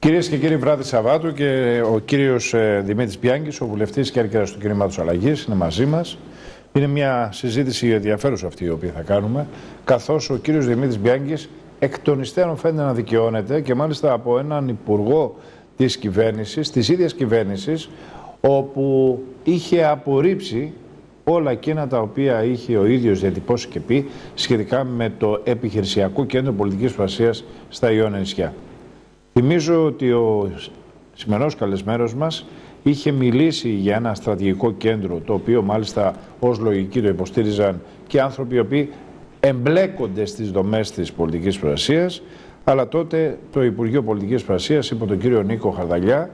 Κυρίες και κύριοι, βράδυ Σαββάτου και ο κύριος Δημήτρης Μπιάνγκης, ο βουλευτής Κέρκυρας του Κινήματος Αλλαγής, είναι μαζί μας. Είναι μια συζήτηση ενδιαφέρουσα αυτή η οποία θα κάνουμε, καθώς ο κύριος Δημήτρης Μπιάνγκης εκ των υστέρων φαίνεται να δικαιώνεται και μάλιστα από έναν υπουργό της κυβέρνησης, της ίδιας κυβέρνησης, όπου είχε απορρίψει όλα εκείνα τα οποία είχε ο ίδιος διατυπώσει και πει σχετικά με το επιχειρησιακό κέντρο πολιτικής προστασίας στα Ιόνια νησιά. Θυμίζω ότι ο σημερινός καλεσμένος μας είχε μιλήσει για ένα στρατηγικό κέντρο, το οποίο μάλιστα ως λογική το υποστήριζαν και άνθρωποι οι οποίοι εμπλέκονται στις δομές της πολιτικής προστασίας, αλλά τότε το Υπουργείο Πολιτικής Προστασίας υπό τον κύριο Νίκο Χαρδαλιά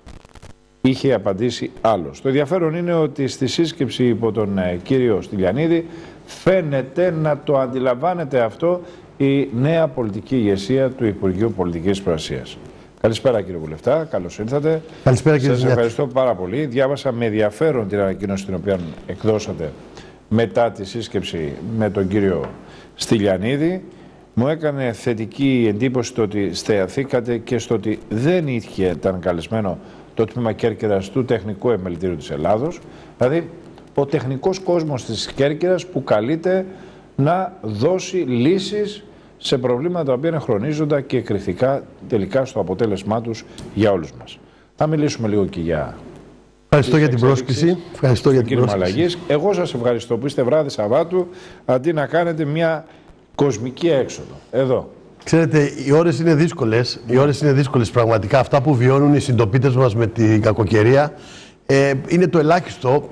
είχε απαντήσει άλλος. Το ενδιαφέρον είναι ότι στη σύσκεψη υπό τον κύριο Στυλιανίδη φαίνεται να το αντιλαμβάνεται αυτό η νέα πολιτική ηγεσία του Υπουργείου Πολιτικής Προστασίας. Καλησπέρα κύριε Βουλευτά, καλώς ήρθατε. Καλησπέρα κύριε Σας ευχαριστώ πάρα πολύ. Διάβασα με ενδιαφέρον την ανακοίνωση την οποία εκδώσατε μετά τη σύσκεψη με τον κύριο Στυλιανίδη. Μου έκανε θετική εντύπωση το ότι στεαθήκατε και στο ότι δεν ήταν καλεσμένο το τμήμα Κέρκυρας του Τεχνικού Επιμελητήριου της Ελλάδος. Δηλαδή, ο τεχνικός κόσμος της Κέρκυρας που καλείται να δώσει λύσεις σε προβλήματα τα οποία είναι χρονίζοντα και εκρηκτικά τελικά στο αποτέλεσμά τους για όλους μας. Θα μιλήσουμε λίγο και για... Ευχαριστώ για την πρόσκληση. Ευχαριστώ για την πρόσκληση. Εγώ σας ευχαριστώ που είστε βράδυ Σαββάτου αντί να κάνετε μια κοσμική έξοδο. Εδώ. Ξέρετε, οι ώρες είναι δύσκολες. Οι ώρες είναι δύσκολες πραγματικά. Αυτά που βιώνουν οι συντοπίτες μας με την κακοκαιρία είναι το ελάχιστο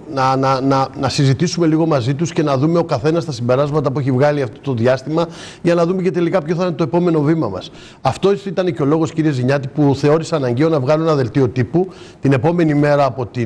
να συζητήσουμε λίγο μαζί τους και να δούμε ο καθένας τα συμπεράσματα που έχει βγάλει αυτό το διάστημα για να δούμε και τελικά ποιο θα είναι το επόμενο βήμα μας. Αυτό ήταν και ο λόγος, κύριε Ζηνιάτη, που θεώρησα αναγκαίο να βγάλω ένα δελτίο τύπου την επόμενη μέρα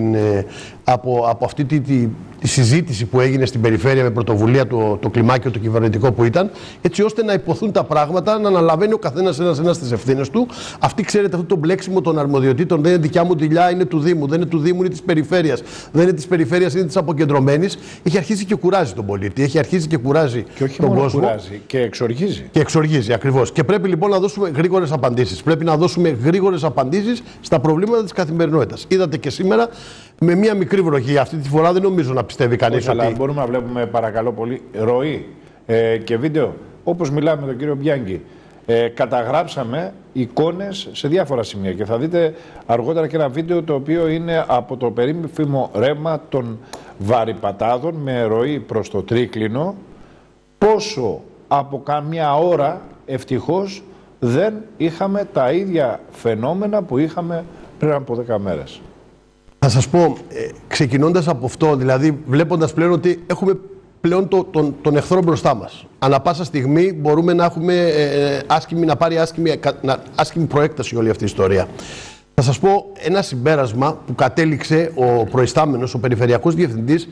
από αυτή τη συζήτηση που έγινε στην περιφέρεια με πρωτοβουλία το κλιμάκιο το κυβερνητικό που ήταν, έτσι ώστε να υποθούν τα πράγματα, να αναλαβαίνει ο καθένας ένας τις ευθύνες του. Αυτή, ξέρετε, αυτό το μπλέξιμο των αρμοδιοτήτων δεν είναι δικιά μου δουλειά, είναι του Δήμου. Δεν είναι του Δήμου, είναι της περιφέρειας. Δεν είναι της περιφέρειας, είναι της αποκεντρωμένης. Έχει αρχίσει και κουράζει τον πολίτη. Έχει αρχίσει και κουράζει και όχι τον μόνο κόσμο. Κουράζει, και εξοργίζει. Και εξοργίζει, ακριβώς. Και πρέπει λοιπόν να δώσουμε γρήγορες απαντήσεις. Πρέπει να δώσουμε γρήγορες απαντήσεις στα προβλήματα της καθημερινότητας. Είδατε και σήμερα με μία μικρή βροχή. Αυτή τη φορά δεν νομίζω να πιστεύει κανείς ότι... Αλλά μπορούμε να βλέπουμε, παρακαλώ πολύ, ροή και βίντεο. Όπως μιλάμε με τον κύριο Μπιάνγκη, καταγράψαμε εικόνες σε διάφορα σημεία και θα δείτε αργότερα και ένα βίντεο το οποίο είναι από το περίφημο ρεύμα των Βαρυπατάδων με ροή προς το Τρίκλινο. Πόσο από καμιά ώρα ευτυχώς δεν είχαμε τα ίδια φαινόμενα που είχαμε πριν από 10 μέρες. Θα σας πω, ξεκινώντας από αυτό, δηλαδή βλέποντας πλέον ότι έχουμε πλέον τον εχθρό μπροστά μας. Ανά πάσα στιγμή μπορούμε να έχουμε να πάρει άσχημη προέκταση όλη αυτή η ιστορία. Θα σας πω ένα συμπέρασμα που κατέληξε ο προϊστάμενος, ο περιφερειακός διευθυντής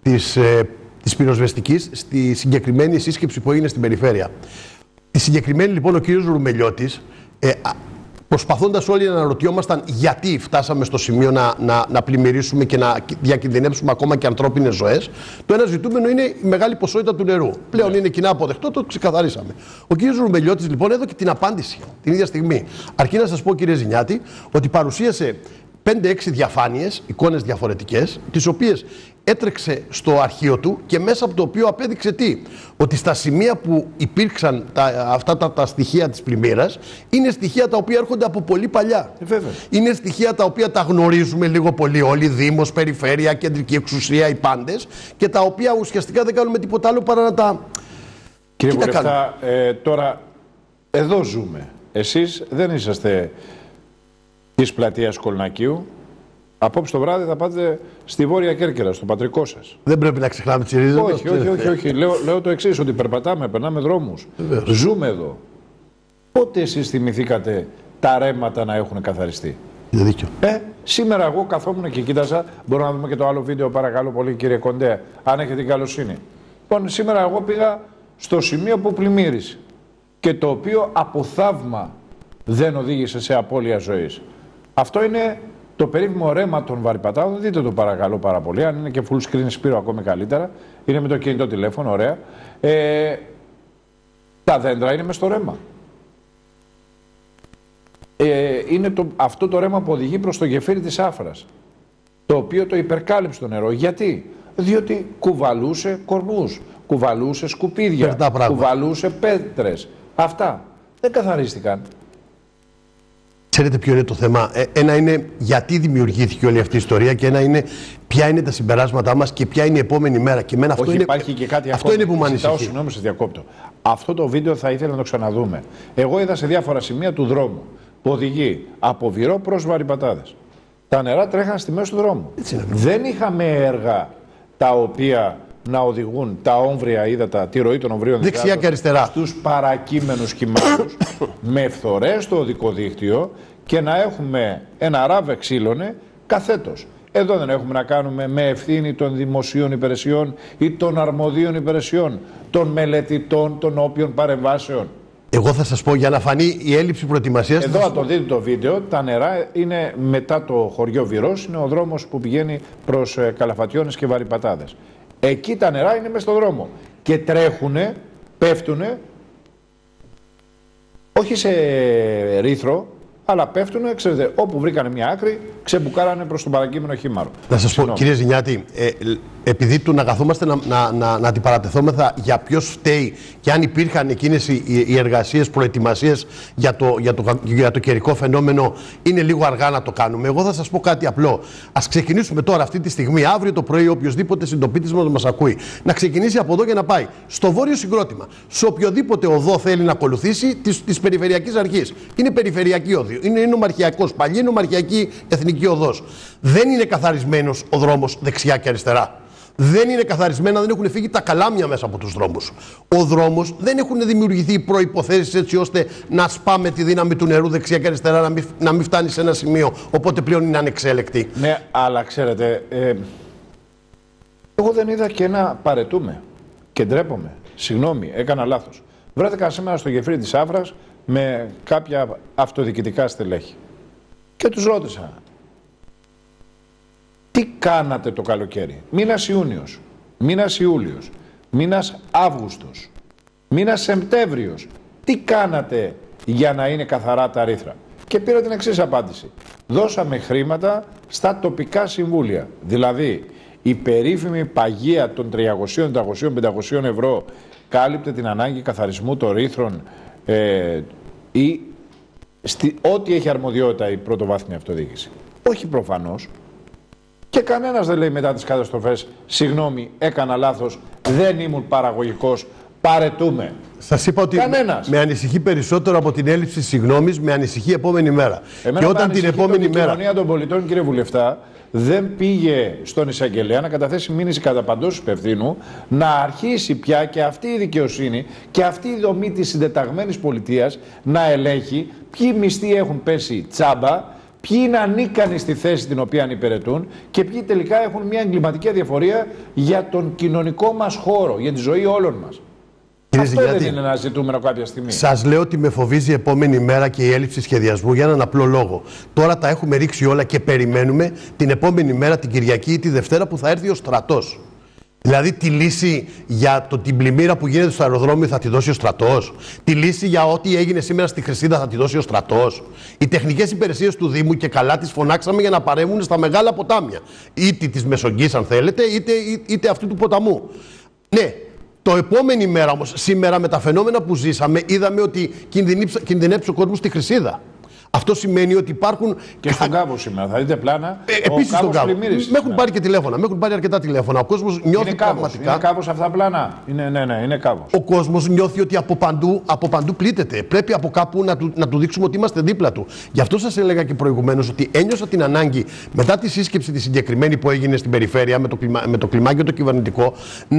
της πυροσβεστικής στη συγκεκριμένη σύσκεψη που έγινε στην περιφέρεια. Τη συγκεκριμένη λοιπόν ο κύριος Ρουμελιώτης, προσπαθώντας όλοι να αναρωτιόμασταν γιατί φτάσαμε στο σημείο να πλημμυρίσουμε και να διακινδυνεύσουμε ακόμα και ανθρώπινες ζωές, το ένα ζητούμενο είναι η μεγάλη ποσότητα του νερού. Πλέον είναι κοινά αποδεκτό, το ξεκαθαρίσαμε. Ο κ. Ρουμελιώτης λοιπόν έδωκε την απάντηση την ίδια στιγμή. Αρκεί να σας πω, κύριε Ζηνιάτη, ότι παρουσίασε 5-6 διαφάνειες, εικόνες διαφορετικές, τις οποίες έτρεξε στο αρχείο του και μέσα από το οποίο απέδειξε τι? Ότι στα σημεία που υπήρξαν αυτά τα στοιχεία της πλημμύρας είναι στοιχεία τα οποία έρχονται από πολύ παλιά. Είναι στοιχεία τα οποία τα γνωρίζουμε λίγο πολύ όλοι, Δήμος, Περιφέρεια, Κεντρική Εξουσία, οι πάντες, και τα οποία ουσιαστικά δεν κάνουμε τίποτα άλλο παρά να τα... Κύριε Βουλευτά, τώρα εδώ ζούμε. Εσείς δεν είσαστε της πλατείας Κολνακίου. Απόψε το βράδυ θα πάτε στη Βόρεια Κέρκυρα, στο πατρικό σας. Δεν πρέπει να ξεχνάμε τις ρίζες μας. Όχι. Λέω το εξής, ότι περπατάμε, περνάμε δρόμους. Ζούμε εδώ. Πότε εσείς θυμηθήκατε τα ρέματα να έχουν καθαριστεί? Είναι δίκιο. Σήμερα εγώ καθόμουν και κοίταζα. Μπορούμε να δούμε και το άλλο βίντεο, παρακαλώ πολύ, κύριε Κοντέ, αν έχετε την καλοσύνη. Λοιπόν, σήμερα εγώ πήγα στο σημείο που πλημμύρισε και το οποίο από θαύμα δεν οδήγησε σε απώλεια ζωής. Αυτό είναι το περίφημο ρέμα των Βαρυπατάδων. Δείτε το παρακαλώ πάρα πολύ. Αν είναι και full screen Σπύρο ακόμη καλύτερα. Είναι με το κινητό τηλέφωνο, ωραία. Τα δέντρα είναι μες στο ρέμα. είναι αυτό το ρέμα που οδηγεί προς το γεφύρι της Άφρας, το οποίο το υπερκάλυψε το νερό. Γιατί? Διότι κουβαλούσε κορμούς, κουβαλούσε σκουπίδια, κουβαλούσε πέτρες. Αυτά δεν καθαρίστηκαν. Ξέρετε ποιο είναι το θέμα? Ένα είναι γιατί δημιουργήθηκε όλη αυτή η ιστορία και ένα είναι ποια είναι τα συμπεράσματά μας και ποια είναι η επόμενη μέρα. Και εμένα αυτό, υπάρχει και κάτι αυτό είναι που με ανησυχεί. Συγγνώμη, σε διακόπτω. Αυτό το βίντεο θα ήθελα να το ξαναδούμε. Εγώ είδα σε διάφορα σημεία του δρόμου που οδηγεί από Βηρό προς Βαρυπατάδες. Τα νερά τρέχαν στη μέση του δρόμου. Δεν είχαμε έργα τα οποία να οδηγούν τα όμβρια ύδατα, τη ροή των ομβρίων δεξιά και αριστερά στους παρακείμενους κυμάτους με φθορές στο οδικό δίκτυο και να έχουμε ένα ράβε ξύλωνε καθέτος. Εδώ δεν έχουμε να κάνουμε με ευθύνη των δημοσίων υπηρεσιών ή των αρμοδίων υπηρεσιών, των μελετητών, των όποιων παρεμβάσεων. Εγώ θα σας πω, για να φανεί η έλλειψη προετοιμασίας. Εδώ, αν το δείτε το βίντεο, τα νερά είναι μετά το χωριό Βηρός, είναι ο δρόμος που πηγαίνει προς Καλαφατιώνες και Βαρυπατάδες. Εκεί τα νερά είναι μέσα στον δρόμο και τρέχουνε, πέφτουνε, όχι σε ρήθρο, αλλά πέφτουνε, ξέρετε, όπου βρήκανε μια άκρη, ξεμπουκάρανε προς τον παρακείμενο χήμαρο. Να σας πω, κύριε Ζηνιάτη, επειδή του να καθόμαστε να αντιπαρατεθόμεθα για ποιος φταίει και αν υπήρχαν εκείνες οι εργασίες, προετοιμασίες για το καιρικό φαινόμενο, είναι λίγο αργά να το κάνουμε. Εγώ θα σας πω κάτι απλό. Ας ξεκινήσουμε τώρα, αυτή τη στιγμή, αύριο το πρωί, οποιοδήποτε συντοπίτης μας ακούει, να ξεκινήσει από εδώ και να πάει στο βόρειο συγκρότημα, σε οποιοδήποτε οδό θέλει να ακολουθήσει της Περιφερειακής Αρχής. Είναι περιφερειακή οδό, είναι νομαρχιακός, παλιή νομαρχιακή εθνική οδός. Δεν είναι καθαρισμένος ο δρόμος δεξιά και αριστερά. Δεν είναι καθαρισμένα, δεν έχουν φύγει τα καλάμια μέσα από τους δρόμους. Ο δρόμος δεν έχουν δημιουργηθεί προϋποθέσεις έτσι ώστε να σπάμε τη δύναμη του νερού δεξιά και αριστερά, να μην φτάνει σε ένα σημείο, οπότε πλέον είναι ανεξέλεκτη. Ναι, αλλά ξέρετε, εγώ δεν είδα και ένα παρετούμε και ντρέπομαι. Συγγνώμη, έκανα λάθος. Βρέθηκα σήμερα στο γεφύρι της Άφρας με κάποια αυτοδιοικητικά στελέχη και τους ρώτησα, τι κάνατε το καλοκαίρι? Μήνας Ιούνιος, μήνας Ιούλιος, μήνας Αύγουστος, μήνας Σεπτέμβριος. Τι κάνατε για να είναι καθαρά τα ρήθρα? Και πήρα την εξής απάντηση. Δώσαμε χρήματα στα τοπικά συμβούλια. Δηλαδή, η περίφημη παγία των 300, 400, 500 ευρώ κάλυπτε την ανάγκη καθαρισμού των ρήθρων ή ό,τι έχει αρμοδιότητα η πρωτοβάθμια αυτοδιοίκηση. Όχι προφανώς. Και κανένας δεν λέει μετά τις καταστροφές, συγγνώμη, έκανα λάθος, δεν ήμουν παραγωγικός, παρετούμε. Σας είπα ότι με ανησυχεί περισσότερο από την έλλειψη συγγνώμης, με ανησυχεί η επόμενη μέρα. Και όταν την επόμενη μέρα. Η κοινωνία των πολιτών, κύριε Βουλευτά, δεν πήγε στον εισαγγελέα να καταθέσει μήνυση κατά παντός υπευθύνου, να αρχίσει πια και αυτή η δικαιοσύνη και αυτή η δομή της συντεταγμένης πολιτείας να ελέγχει ποιοι μισθοί έχουν πέσει τσάμπα, ποιοι είναι ανίκανοι στη θέση την οποία υπηρετούν και ποιοι τελικά έχουν μια εγκληματική αδιαφορία για τον κοινωνικό μας χώρο, για τη ζωή όλων μας. Αυτό δεν είναι ένα ζητούμενο κάποια στιγμή? Σας λέω ότι με φοβίζει η επόμενη μέρα και η έλλειψη σχεδιασμού για έναν απλό λόγο. Τώρα τα έχουμε ρίξει όλα και περιμένουμε την επόμενη μέρα, την Κυριακή ή τη Δευτέρα που θα έρθει ο στρατός. Δηλαδή τη λύση για την πλημμύρα που γίνεται στο αεροδρόμιο θα τη δώσει ο στρατός. Τη λύση για ό,τι έγινε σήμερα στη Χρυσίδα θα τη δώσει ο στρατός. Οι τεχνικές υπηρεσίες του Δήμου και καλά τις φωνάξαμε για να παρέμβουν στα μεγάλα ποτάμια. Είτε της Μεσογγής αν θέλετε, είτε αυτού του ποταμού. Ναι. Το επόμενη μέρα όμως, σήμερα με τα φαινόμενα που ζήσαμε, είδαμε ότι κινδυνεύει ο κόσμος στη Χρυσίδα. Αυτό σημαίνει ότι υπάρχουν. Και στον Κάβο σήμερα, θα δείτε πλάνα. Επίσης στον Κάβο. Με έχουν πάρει και τηλέφωνα, με έχουν πάρει αρκετά τηλέφωνα. Ο κόσμος νιώθει πραγματικά. Είναι Κάβος αυτά πλάνα. Είναι Κάβος. Ο κόσμος νιώθει ότι από παντού πλήττεται. Πρέπει από κάπου να του δείξουμε ότι είμαστε δίπλα του. Γι' αυτό σας έλεγα και προηγουμένως ότι ένιωσα την ανάγκη μετά τη σύσκεψη τη συγκεκριμένη που έγινε στην περιφέρεια με το κλιμάκιο το κυβερνητικό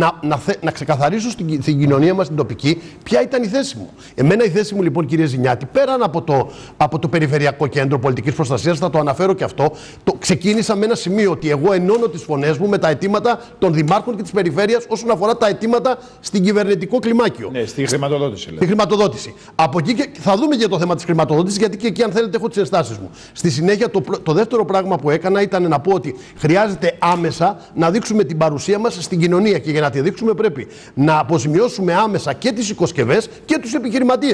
να ξεκαθαρίσω στην κοινωνία μας την τοπική ποια ήταν η θέση μου. Εμένα η θέση μου λοιπόν, κύριε Ζηνιάτη, πέραν από το Περιφερειακό Κέντρο Πολιτικής Προστασίας, θα το αναφέρω και αυτό. Ξεκίνησα με ένα σημείο ότι εγώ ενώνω τις φωνές μου με τα αιτήματα των δημάρχων και της περιφέρειας όσον αφορά τα αιτήματα στην κυβερνητικό κλιμάκιο. Ναι, στη χρηματοδότηση. Στη χρηματοδότηση. Από εκεί και θα δούμε και το θέμα της χρηματοδότησης, γιατί και εκεί, αν θέλετε, έχω τις ενστάσεις μου. Στη συνέχεια, το δεύτερο πράγμα που έκανα ήταν να πω ότι χρειάζεται άμεσα να δείξουμε την παρουσία μας στην κοινωνία και για να τη δείξουμε πρέπει να αποζημιώσουμε άμεσα και τις οικοσκευές και τους επιχειρηματίες.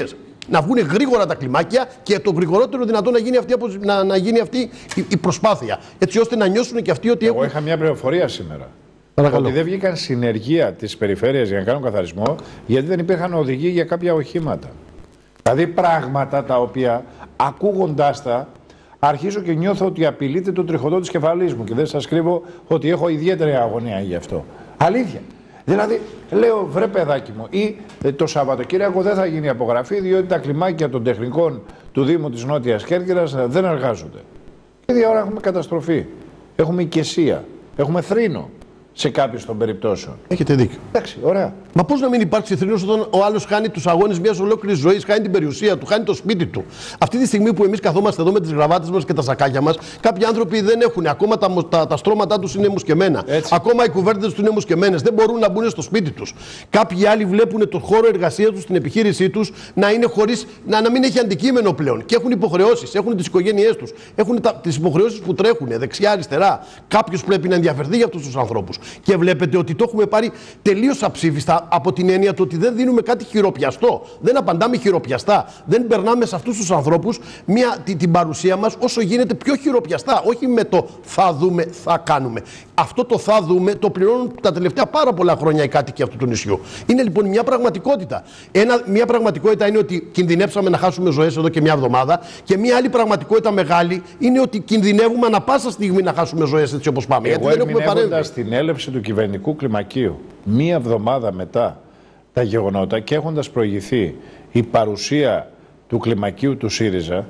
να βγουν γρήγορα τα κλιμάκια και το γρηγορότερο δυνατό να γίνει αυτή η προσπάθεια. Έτσι ώστε να νιώσουν και αυτοί ότι Εγώ είχα μια πληροφορία σήμερα. Παρακαλώ. Ότι δεν βγήκαν συνεργεία της περιφέρειας για να κάνουν καθαρισμό, γιατί δεν υπήρχαν οδηγοί για κάποια οχήματα. Δηλαδή πράγματα τα οποία ακούγοντάς τα, αρχίζω και νιώθω ότι απειλείται το τριχωτό της κεφαλής μου και δεν σας κρύβω ότι έχω ιδιαίτερη αγωνία γι' αυτό. Αλήθεια. Δηλαδή, λέω, βρε παιδάκι μου, ή το Σαββατοκύριακο δεν θα γίνει απογραφή, διότι τα κλιμάκια των τεχνικών του Δήμου της Νότιας Κέρκυρας δεν εργάζονται. Και ίδια ώρα έχουμε καταστροφή. Έχουμε οικεσία. Έχουμε θρήνο σε κάποιες των περιπτώσεων. Έχετε δίκιο. Εντάξει, ωραία. Μα πώς να μην υπάρξει θρήνος όταν ο άλλος χάνει τους αγώνες μιας ολόκληρης ζωής, χάνει την περιουσία του, χάνει το σπίτι του. Αυτή τη στιγμή που εμείς καθόμαστε εδώ με τις γραβάτες μας και τα σακάκια μας, κάποιοι άνθρωποι δεν έχουν. Ακόμα τα στρώματά τους είναι μουσκεμένα. Έτσι. Ακόμα οι κουβέρτες τους είναι μουσκεμένες. Δεν μπορούν να μπουν στο σπίτι τους. Κάποιοι άλλοι βλέπουν τον χώρο εργασίας τους, την επιχείρησή τους να είναι χωρίς, να μην έχει αντικείμενο πλέον. Και έχουν υποχρεώσεις, έχουν τις οικογένειές τους, έχουν τις υποχρεώσεις που τρέχουν δεξιά-αριστερά. Κάποιος πρέπει να ενδιαφερθεί για αυτούς τους ανθρώπους. Και βλέπετε ότι το έχουμε πάρει τελείως αψήφιστα από την έννοια του ότι δεν δίνουμε κάτι χειροπιαστό. Δεν απαντάμε χειροπιαστά. Δεν περνάμε σε αυτούς τους ανθρώπους την παρουσία μας όσο γίνεται πιο χειροπιαστά. Όχι με το θα δούμε, θα κάνουμε. Αυτό το θα δούμε το πληρώνουν τα τελευταία πάρα πολλά χρόνια οι κάτοικοι αυτού του νησιού. Είναι λοιπόν μια πραγματικότητα. Μια πραγματικότητα είναι ότι κινδυνεύσαμε να χάσουμε ζωές εδώ και μια εβδομάδα. Και μια άλλη πραγματικότητα μεγάλη είναι ότι κινδυνεύουμε ανα πάσα στιγμή να χάσουμε ζωές έτσι όπως πάμε. Εγώ ερμηνεύοντας την έλευση του κυβερνητικού κλιμακίου μία εβδομάδα μετά τα γεγονότα και έχοντας προηγηθεί η παρουσία του κλιμακίου του ΣΥΡΙΖΑ,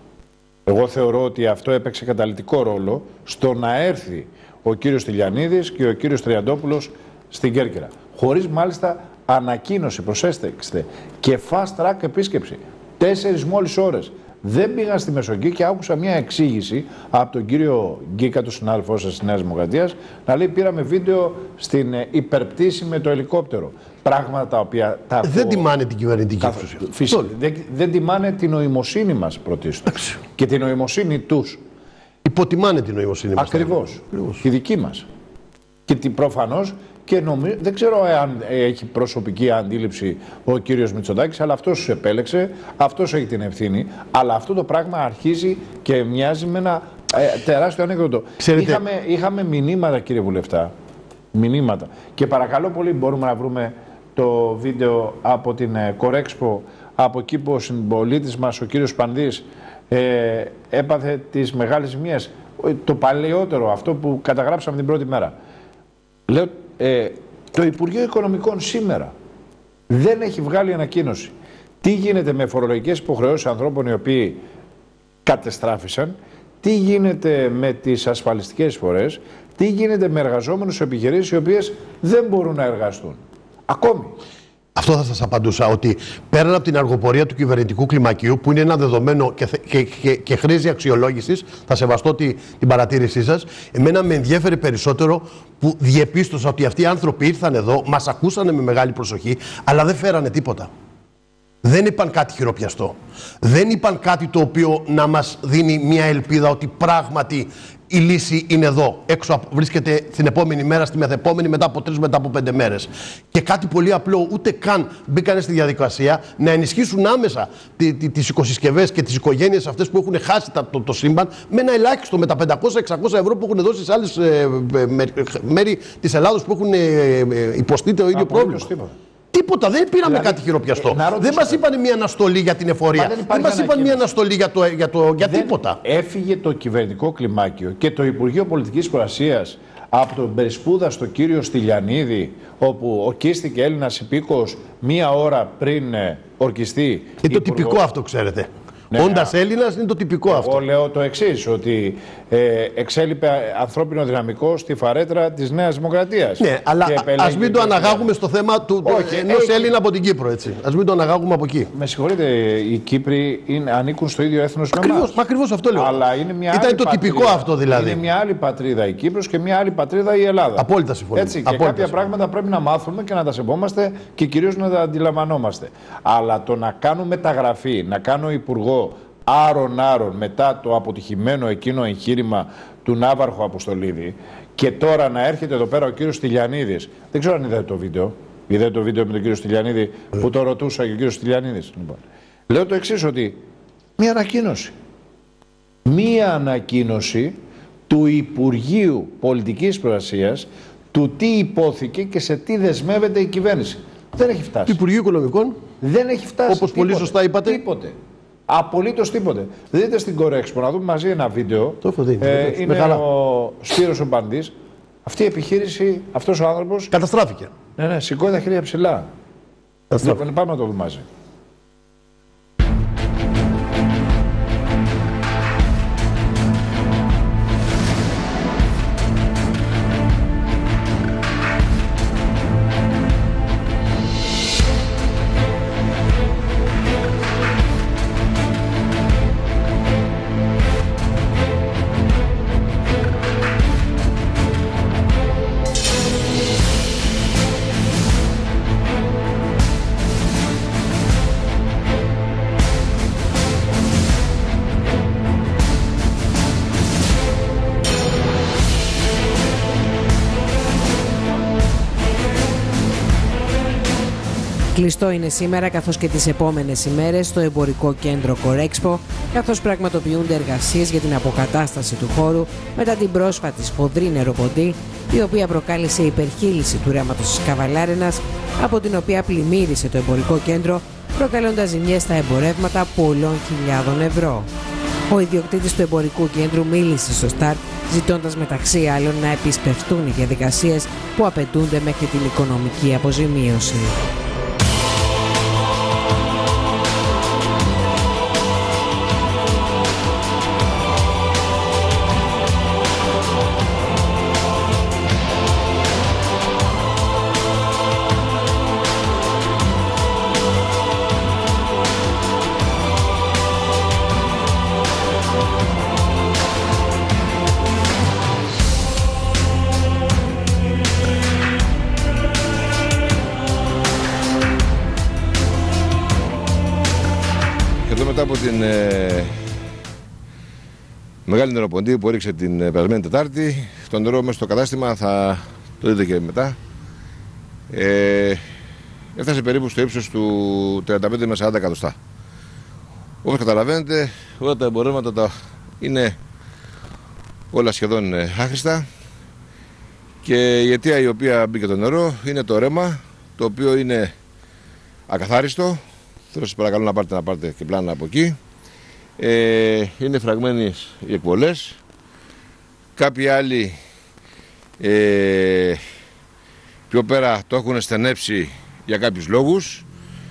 εγώ θεωρώ ότι αυτό έπαιξε καταλυτικό ρόλο στο να έρθει ο κύριος Τηλιανίδης και ο κύριος Τριαντόπουλος στην Κέρκυρα. Χωρίς μάλιστα ανακοίνωση, προσέξτε, και fast track επίσκεψη. 4 μόλις ώρες. Δεν πήγα στη Μεσογείο και άκουσα μια εξήγηση από τον κύριο Γκίκα, τον συνάδελφό σας της Νέας Δημοκρατίας, να λέει πήραμε βίντεο στην υπερπτήση με το ελικόπτερο. Πράγματα τα οποία... Δεν τιμάνε την κυβερνητική εξουσία. Φυσικά. Δεν τιμάνε την νοημοσύνη μας πρωτίστως. Και την νοημοσύνη τους. Υποτιμάνε την νοημοσύνη μας. Ακριβώς. Η δική μας. Και προφανώς και δεν ξέρω αν έχει προσωπική αντίληψη ο κύριος Μητσοτάκης, αλλά αυτός τους επέλεξε, αυτός έχει την ευθύνη, αλλά αυτό το πράγμα αρχίζει και μοιάζει με ένα τεράστιο ανέκδοτο. Είχαμε μηνύματα, κύριε Βουλευτά, μηνύματα, και παρακαλώ πολύ μπορούμε να βρούμε το βίντεο από την Κορέξπο, από εκεί που ο συμπολίτης μας, ο κύριος Πανδής, έπαθε τις μεγάλες ζημίες, το παλαιότερο, αυτό που καταγράψαμε την πρώτη μέρα. Λέω, το Υπουργείο Οικονομικών σήμερα δεν έχει βγάλει ανακοίνωση. Τι γίνεται με φορολογικές υποχρεώσεις ανθρώπων οι οποίοι κατεστράφησαν, τι γίνεται με τις ασφαλιστικές εισφορές, τι γίνεται με εργαζόμενους επιχειρήσεις οι οποίες δεν μπορούν να εργαστούν. Ακόμη. Αυτό θα σας απαντούσα, ότι πέραν από την αργοπορία του κυβερνητικού κλιμακίου, που είναι ένα δεδομένο και χρήζει αξιολόγησης, θα σεβαστώ την παρατήρησή σας, εμένα με ενδιέφερε περισσότερο που διεπίστωσα ότι αυτοί οι άνθρωποι ήρθαν εδώ, μας ακούσανε με μεγάλη προσοχή, αλλά δεν φέρανε τίποτα. Δεν είπαν κάτι χειροπιαστό. Δεν είπαν κάτι το οποίο να μας δίνει μια ελπίδα ότι πράγματι η λύση είναι εδώ. Έξω βρίσκεται την επόμενη μέρα, στη μεθεπόμενη, μετά από 3, μετά από 5 μέρες. Και κάτι πολύ απλό, ούτε καν μπήκανε στη διαδικασία να ενισχύσουν άμεσα τις οικοσυσκευές και τις οικογένειες αυτές που έχουν χάσει το σύμπαν με ένα ελάχιστο, με τα 500-600 ευρώ που έχουν δώσει σε άλλες μέρη της Ελλάδος που έχουν υποστεί το ίδιο πρόβλημα. Τίποτα, δεν πήραμε δηλαδή, κάτι χειροπιαστό. Δεν μας είπαν μια αναστολή για την εφορία. Δεν μας είπαν μια αναστολή για τίποτα. Έφυγε το κυβερνητικό κλιμάκιο και το Υπουργείο Πολιτικής Προστασίας από τον Περισπούδα στο κύριο Στυλιανίδη, όπου ορκίστηκε Έλληνας υπήκοος μία ώρα πριν ορκιστεί. Είναι το τυπικό αυτό, ξέρετε. Ναι, όντας Έλληνας είναι το τυπικό αυτό. Εγώ λέω το εξής, ότι εξέλιπε ανθρώπινο δυναμικό στη φαρέτρα της Νέας Δημοκρατίας. Ναι, αλλά ας μην το αναγάγουμε στο θέμα του ενός Έλληνα από την Κύπρο, έτσι. Ας μην το αναγάγουμε από εκεί. Με συγχωρείτε, οι Κύπροι ανήκουν στο ίδιο έθνος με εμάς. Μα ακριβώς αυτό λέω. Αλλά είναι μια Ήταν άλλη το πατρίδα. τυπικό αυτό δηλαδή. Είναι μια άλλη πατρίδα η Κύπρος και μια άλλη πατρίδα η Ελλάδα. Απόλυτα συμφωνώ. Έτσι, και κάποια πράγματα πρέπει να μάθουμε και να τα σεβόμαστε και κυρίως να τα αντιλαμβανόμαστε. Αλλά το να κάνω μεταγραφή, να κάνω υπουργό άρον μετά το αποτυχημένο εκείνο εγχείρημα του Ναύαρχου Αποστολίδη και τώρα να έρχεται εδώ πέρα ο κύριος Στυλιανίδης. Δεν ξέρω αν είδατε το βίντεο. Είδατε το βίντεο με τον κύριο Στυλιανίδη που το ρωτούσα και ο κύριος Στυλιανίδης. Λοιπόν. Λέω το εξής, ότι μία ανακοίνωση του Υπουργείου Πολιτικής Προστασίας του τι υπόθηκε και σε τι δεσμεύεται η κυβέρνηση. Δεν έχει φτάσει. Του Υπουργείου Οικονομικών. Δεν έχει φτάσει. Όπως πολύ σωστά είπατε. Τίποτε. Απολύτως τίποτε. Δείτε στην Κορέξπο, να δούμε μαζί ένα βίντεο. Το έχω δει. Είναι ο Σπύρος ο Μπαντής. Αυτή η επιχείρηση, αυτός ο άνθρωπος. Καταστράφηκε. Ναι, σηκώνει τα χέρια ψηλά. Πάμε να το δούμε μαζί. Κλειστό είναι σήμερα καθώς και τις επόμενες ημέρες στο εμπορικό κέντρο Κορέξπο, καθώς πραγματοποιούνται εργασίες για την αποκατάσταση του χώρου μετά την πρόσφατη σφοδρή νεροποντή, η οποία προκάλεσε υπερχείληση του ρέματος της Καβαλάρενας, από την οποία πλημμύρισε το εμπορικό κέντρο, προκαλώντας ζημιές στα εμπορεύματα πολλών χιλιάδων ευρώ. Ο ιδιοκτήτης του εμπορικού κέντρου μίλησε στο Σταρτ, ζητώντας μεταξύ άλλων να επισπευτούν οι διαδικασίες που απαιτούνται μέχρι την οικονομική αποζημίωση. Εδώ μετά από την μεγάλη νεροποντή που έριξε την περασμένη Τετάρτη, το νερό μέσα στο κατάστημα, θα το δείτε και μετά, έφτασε περίπου στο ύψος του 35 με 40 εκατοστά. Όπως καταλαβαίνετε, όλα τα εμπορεύματα είναι όλα σχεδόν άχρηστα και η αιτία η οποία μπήκε το νερό είναι το ρέμα, το οποίο είναι ακαθάριστο. Θέλω σας παρακαλώ να πάρετε και πλάνα από εκεί. Είναι φραγμένες οι εκβολές. Κάποιοι άλλοι πιο πέρα το έχουν στενέψει για κάποιους λόγους.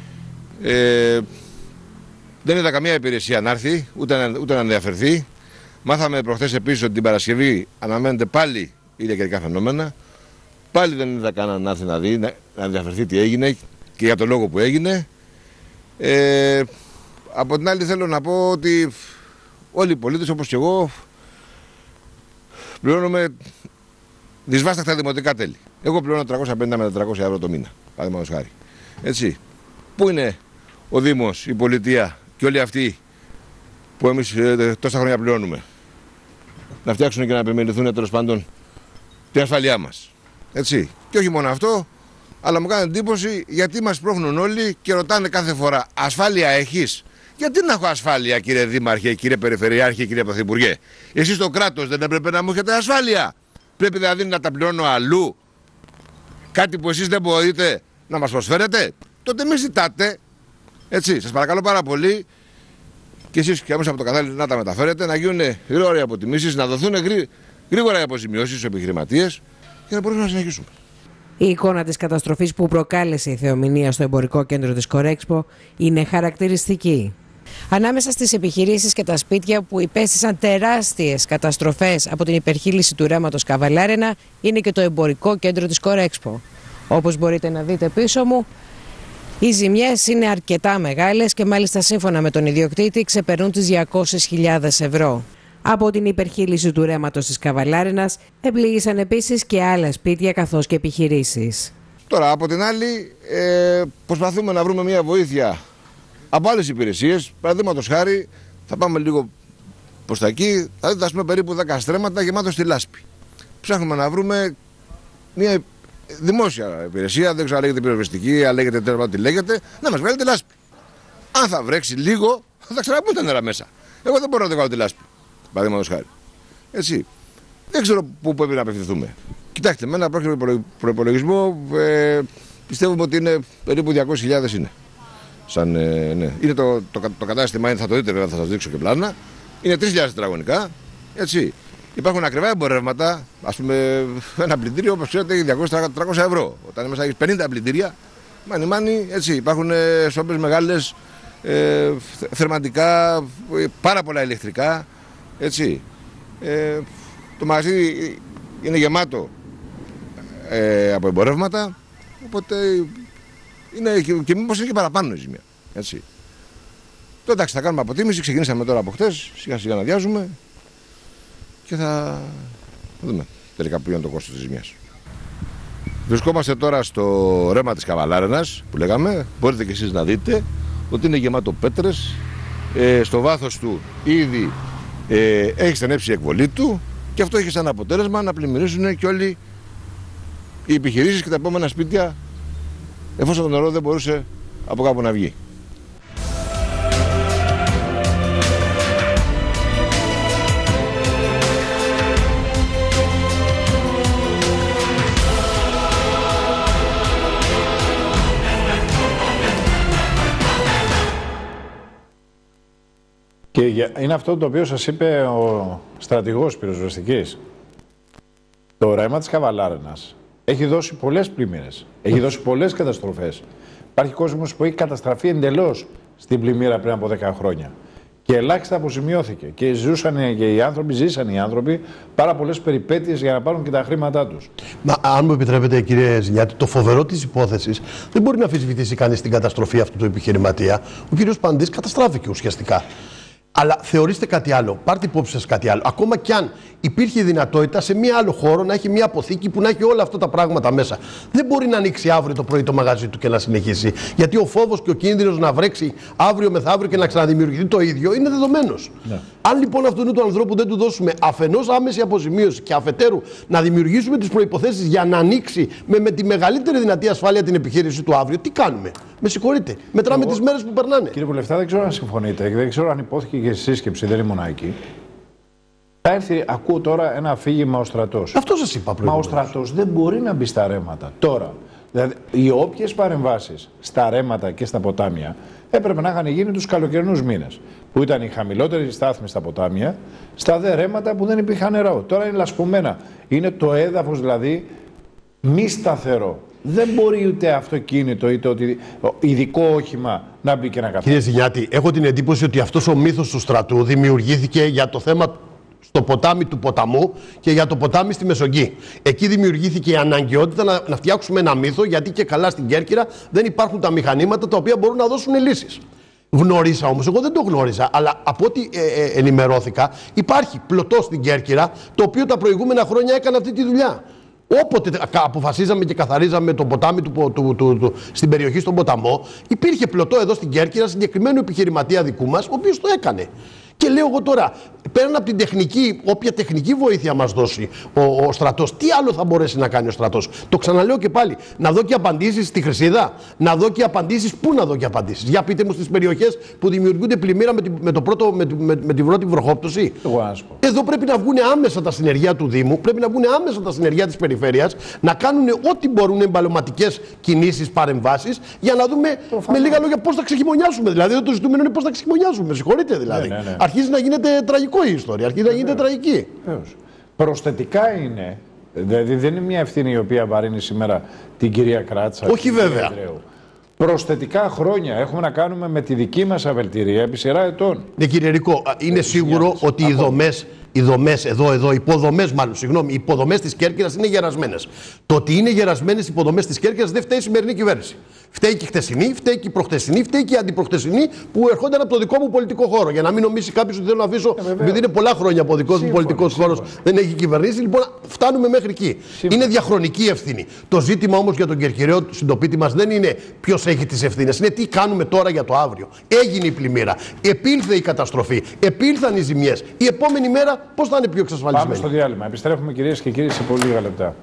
Δεν είδα καμία υπηρεσία να έρθει, ούτε να ενδιαφερθεί. Μάθαμε προχθές επίσης ότι την Παρασκευή αναμένεται πάλι ίδια καιρικά φαινόμενα. Πάλι δεν είδα κανέναν να έρθει να δει, να ενδιαφερθεί τι έγινε και για το λόγο που έγινε. Από την άλλη θέλω να πω ότι όλοι οι πολίτες όπως και εγώ πληρώνουμε δυσβάσταχτα δημοτικά τέλη. Εγώ πληρώνω 350 με 400 ευρώ το μήνα, παραδείγματος χάρη. Έτσι. Πού είναι ο Δήμος, η πολιτεία και όλοι αυτοί που εμείς τόσα χρόνια πληρώνουμε? Να φτιάξουν και να επιμεληθούν τέλος πάντων την ασφάλειά μας. Έτσι. Και όχι μόνο αυτό, αλλά μου κάνει εντύπωση γιατί μας πρόχνουν όλοι και ρωτάνε κάθε φορά: ασφάλεια έχεις? Γιατί να έχω ασφάλεια, κύριε Δήμαρχε, κύριε Περιφερειάρχη, κύριε Πρωθυπουργέ? Εσείς το κράτος δεν έπρεπε να μου έχετε ασφάλεια? Πρέπει δηλαδή να τα πληρώνω αλλού? Κάτι που εσείς δεν μπορείτε να μας προσφέρετε? Τότε μη ζητάτε. Έτσι, σας παρακαλώ πάρα πολύ και εσείς και εμείς από το κατάλληλο να τα μεταφέρετε, να γίνουν γρήγορα οι αποτιμήσεις, να δοθούν γρήγορα οι αποζημιώσεις στους επιχειρηματίες και να μπορούμε να συνεχίσουμε. Η εικόνα της καταστροφής που προκάλεσε η θεομηνία στο εμπορικό κέντρο της Κορέξπο είναι χαρακτηριστική. Ανάμεσα στις επιχειρήσεις και τα σπίτια που υπέστησαν τεράστιες καταστροφές από την υπερχείληση του ρέματος Καβαλάρενα είναι και το εμπορικό κέντρο της Κορέξπο. Όπως μπορείτε να δείτε πίσω μου, οι ζημιές είναι αρκετά μεγάλες και μάλιστα σύμφωνα με τον ιδιοκτήτη ξεπερνούν τις 200.000 ευρώ. Από την υπερχείληση του ρέματος της Καβαλάρενας επλήγησαν επίσης και άλλα σπίτια καθώς και επιχειρήσεις. Τώρα από την άλλη προσπαθούμε να βρούμε μια βοήθεια από άλλες υπηρεσίες. Παραδείγματος χάρη, θα πάμε λίγο προς τα εκεί, θα δείτε ας πούμε περίπου 10 στρέμματα γεμάτο στη λάσπη. Ψάχνουμε να βρούμε μια δημόσια υπηρεσία, δεν ξέρω αν λέγεται πυροσβεστική, αν λέγεται τέλος τι λέγεται, να μας βγάλει τη λάσπη. Αν θα βρέξει λίγο, θα ξαναμπούν τα νερά μέσα. Εγώ δεν μπορώ να το κάνω τη λάσπη. Παραδείγματος χάρη. Έτσι. Δεν ξέρω πού πρέπει να απευθυνθούμε. Κοιτάξτε, με ένα πρόχειρο προϋπολογισμό πιστεύουμε ότι είναι περίπου 200.000 είναι. Ναι. Είναι το κατάστημα, θα το δείτε, βέβαια, θα σας δείξω και πλάνα. Είναι 3.000 τετραγωνικά. Έτσι. Υπάρχουν ακριβά εμπορεύματα. Ας πούμε, ένα πλυντήριο, όπως ξέρετε, έχει 200-300 ευρώ. Όταν μέσα έχεις 50 πλυντήρια, μάνι, έτσι. Υπάρχουν σόμπες μεγάλες, θερμαντικά, πάρα πολλά ηλεκτρικά. Έτσι. Το μαγαζί είναι γεμάτο από εμπορεύματα. Οπότε είναι και μήπως είναι και παραπάνω η ζημία. Έτσι. Τώρα εντάξει, θα κάνουμε αποτίμηση. Ξεκινήσαμε τώρα από χτες. Σιγά σιγά να διάζουμε. Και θα δούμε τελικά που είναι το κόστος της ζημιάς. Βρισκόμαστε τώρα στο ρέμα της Καβαλάρενας που λέγαμε. Μπορείτε και εσείς να δείτε ότι είναι γεμάτο πέτρες. Στο βάθος του ήδη έχει στενέψει η εκβολή του. Και αυτό έχει σαν αποτέλεσμα να πλημμυρίσουν και όλοι οι επιχειρήσεις και τα επόμενα σπίτια, εφόσον το νερό δεν μπορούσε από κάπου να βγει. Και είναι αυτό το οποίο σας είπε ο στρατηγός πυροσβεστικής. Το ρέμα της Καβαλάρενας έχει δώσει πολλές πλημμύρες, έχει δώσει πολλές καταστροφές. Υπάρχει κόσμος που έχει καταστραφεί εντελώς στην πλημμύρα πριν από 10 χρόνια. Και ελάχιστα αποζημιώθηκε. Και ζήσαν οι άνθρωποι πάρα πολλές περιπέτειες για να πάρουν και τα χρήματά τους. Μα αν μου επιτρέπετε, κύριε Ζηνιάτη, το φοβερό της υπόθεσης δεν μπορεί να αμφισβητήσει κανείς την καταστροφή αυτού του επιχειρηματία. Ο κύριος Παντής καταστράφηκε ουσιαστικά. Αλλά θεωρήστε κάτι άλλο, πάρτε υπόψη σας κάτι άλλο. Ακόμα κι αν υπήρχε δυνατότητα σε μία άλλο χώρο να έχει μία αποθήκη που να έχει όλα αυτά τα πράγματα μέσα. Δεν μπορεί να ανοίξει αύριο το πρωί το μαγαζί του και να συνεχίσει. Γιατί ο φόβος και ο κίνδυνος να βρέξει αύριο μεθαύριο και να ξαναδημιουργηθεί το ίδιο είναι δεδομένος. Ναι. Αν λοιπόν αυτού του ανθρώπου δεν του δώσουμε αφενός άμεση αποζημίωση και αφετέρου να δημιουργήσουμε τις προϋποθέσεις για να ανοίξει με τη μεγαλύτερη δυνατή ασφάλεια την επιχείρηση του αύριο, τι κάνουμε? Με συγχωρείτε. Μετράμε τις μέρες που περνάνε. Κύριε Βουλευτά, δεν ξέρω αν συμφωνείτε, δεν ξέρω αν υπόθηκε και στη σύσκεψη, δεν ήμουν εκεί. Θα έρθει, ακούω τώρα, ένα αφήγημα ο στρατός. Αυτό σας είπα πριν. Μα ο στρατός δεν μπορεί να μπει στα ρέματα. Τώρα, δηλαδή, οι όποιες παρεμβάσεις στα ρέματα και στα ποτάμια έπρεπε να είχαν γίνει τους καλοκαιρινούς μήνες. Που ήταν η χαμηλότερη στάθμη στα ποτάμια, στα δε ρέματα που δεν υπήρχαν νερό. Τώρα είναι λασπωμένα. Είναι το έδαφος δηλαδή μη σταθερό. Δεν μπορεί ούτε αυτοκίνητο είτε ότι ειδικό όχημα να μπει και να καθίσει. Κύριε Ζηνιάτη, έχω την εντύπωση ότι αυτός ο μύθος του στρατού δημιουργήθηκε για το θέμα στο ποτάμι του ποταμού και για το ποτάμι στη Μεσογγί. Εκεί δημιουργήθηκε η αναγκαιότητα να φτιάξουμε ένα μύθο, γιατί και καλά στην Κέρκυρα δεν υπάρχουν τα μηχανήματα τα οποία μπορούν να δώσουν λύσεις. Γνώρισα όμως, εγώ δεν το γνώριζα, αλλά από ό,τι ενημερώθηκα, υπάρχει πλωτό στην Κέρκυρα, το οποίο τα προηγούμενα χρόνια έκανε αυτή τη δουλειά. Όποτε αποφασίζαμε και καθαρίζαμε το ποτάμι στην περιοχή, στον ποταμό, υπήρχε πλωτό εδώ στην Κέρκυρα, συγκεκριμένο επιχειρηματία δικού μας, ο οποίος το έκανε. Και λέω εγώ τώρα, πέραν από την τεχνική, όποια τεχνική βοήθεια μας δώσει ο στρατός, τι άλλο θα μπορέσει να κάνει ο στρατός? Το ξαναλέω και πάλι, να δω και απαντήσεις στη Χρυσίδα, να δω και απαντήσεις, πού να δω και απαντήσεις? Για πείτε μου, στις περιοχές που δημιουργούνται πλημμύρα με την πρώτη βροχόπτωση. Εδώ πρέπει να βγουν άμεσα τα συνεργεία του Δήμου, πρέπει να βγουν άμεσα τα συνεργεία της Περιφέρειας, να κάνουν ό,τι μπορούν εμπαλωματικές κινήσεις, παρεμβάσεις, για να δούμε με λίγα λόγια πώς θα ξεχειμονιάσουμε. Δηλαδή, το ζητούμενο είναι πώς θα ξεχειμονιάσουμε. Με συγχωρείτε δηλαδή. Ναι. Αρχίζει να γίνεται τραγικό η ιστορία, αρχίζει να γίνεται τραγική. Προσθετικά είναι, δηλαδή δεν είναι μια ευθύνη η οποία βαρύνει σήμερα την κυρία Κράτσα. Όχι βέβαια. Προσθετικά χρόνια έχουμε να κάνουμε με τη δική μας αβελτηρία επί σειρά ετών. Ναι, κύριε Ρικό, είναι σίγουρο ότι οι υποδομές της Κέρκυρας είναι γερασμένες. Το ότι είναι γερασμένες οι υποδομές της Κέρκυρας δεν φταίει η σημερινή κυβέρνηση. Φταίει και η χτεσινή, φταίει και η προχτεσινή, φταίει και η αντιπροχτεσινή που ερχόνταν από το δικό μου πολιτικό χώρο. Για να μην νομίσει κάποιος ότι θέλω να αφήσω, επειδή είναι πολλά χρόνια από ο δικός μου πολιτικός χώρος δεν έχει κυβερνήσει, λοιπόν φτάνουμε μέχρι εκεί. Είναι διαχρονική ευθύνη. Το ζήτημα όμως για τον Κερκυραίο συντοπίτη μας δεν είναι ποιος έχει τις ευθύνες, είναι τι κάνουμε τώρα για το αύριο. Έγινε η πλημμύρα, επήλθε η καταστροφή, επήλθαν οι ζημιές. Η επόμενη μέρα πώς θα είναι πιο εξασφαλισμένη? Πάμε στο διάλειμμα. Επιστρέφουμε, κυρίες και κύριοι, σε πολύ λίγα λεπτά.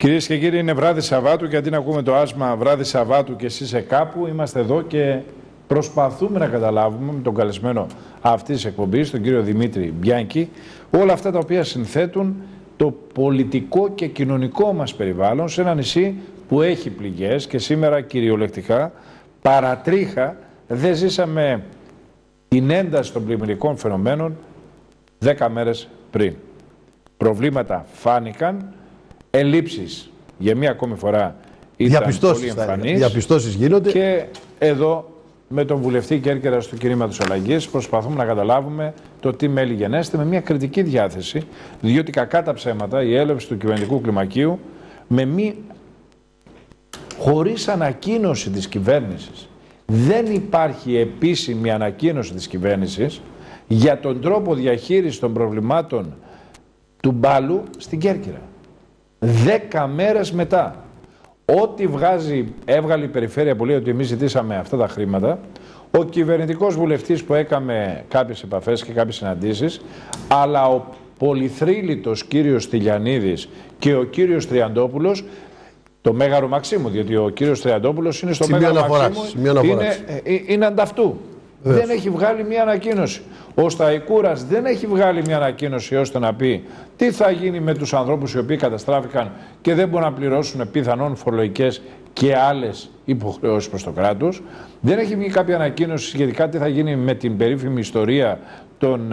Κυρίες και κύριοι, είναι βράδυ Σαββάτου και αντί να ακούμε το άσμα βράδυ Σαββάτου και εσύ είσαι κάπου, είμαστε εδώ και προσπαθούμε να καταλάβουμε με τον καλεσμένο αυτής της εκπομπής, τον κύριο Δημήτρη Μπιάνκι, όλα αυτά τα οποία συνθέτουν το πολιτικό και κοινωνικό μας περιβάλλον σε ένα νησί που έχει πληγές και σήμερα κυριολεκτικά παρατρίχα δεν ζήσαμε την ένταση των πλημμυρικών φαινομένων 10 μέρες πριν. Προβλήματα φάνηκαν, ελλείψεις για μία ακόμη φορά ήταν πολύ εμφανείς. Διαπιστώσεις γίνονται. Και εδώ με τον βουλευτή Κέρκυρας του Κινήματος Αλλαγής προσπαθούμε να καταλάβουμε το τι μέλη γενέστε με μια κριτική διάθεση, διότι κακά τα ψέματα η έλευση του κυβερνητικού κλιμακίου χωρίς ανακοίνωση της κυβέρνησης. Δεν υπάρχει επίσημη ανακοίνωση της κυβέρνησης για τον τρόπο διαχείρισης των προβλημάτων του Μπάλου στην Κέρκυρα. 10 μέρες μετά. Ό,τι έβγαλε η περιφέρεια που λέει ότι εμείς ζητήσαμε αυτά τα χρήματα, ο κυβερνητικός βουλευτής που έκαμε κάποιες επαφές και κάποιες συναντήσεις, αλλά ο πολυθρύλιτος κύριος Τηλιανίδης και ο κύριος Τριαντόπουλος, το Μέγαρο Μαξίμου, διότι ο κύριος Τριαντόπουλος είναι στο Μέγαρο Μαξίμου, είναι ανταυτού. Δεν έχει βγάλει μια ανακοίνωση. Ο Σταϊκούρας δεν έχει βγάλει μια ανακοίνωση ώστε να πει τι θα γίνει με τους ανθρώπους οι οποίοι καταστράφηκαν και δεν μπορούν να πληρώσουν πιθανόν φορολογικές και άλλες υποχρεώσεις προς το κράτος. Δεν έχει βγει κάποια ανακοίνωση σχετικά τι θα γίνει με την περίφημη ιστορία των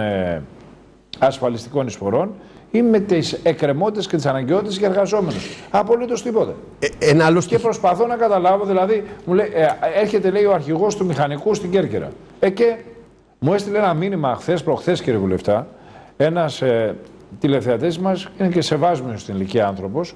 ασφαλιστικών εισφορών ή με τις εκκρεμότητες και τις αναγκαιότητες για εργαζόμενους. Απολύτως τίποτα. Και προσπαθώ να καταλάβω, δηλαδή, μου λέει, έρχεται λέει ο αρχηγός του μηχανικού στην Κέρκυρα. Και μου έστειλε ένα μήνυμα προχθές κύριε Βουλευτά, ένας τηλεθεατής μας, είναι και σεβάσμιος στην ηλικία άνθρωπος,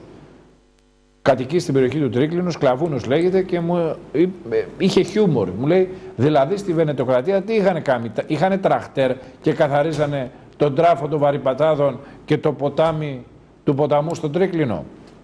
κατοικεί στην περιοχή του Τρίκλινου, Σκλαβούνος λέγεται, και μου είχε χιούμορ. Μου λέει, δηλαδή στη Βενετοκρατία τι είχαν κάνει, είχαν τραχτέρ και καθαρίζανε τον τράφο των βαρυπατάδων και το ποτάμι του ποταμού στο Τρίκλινο.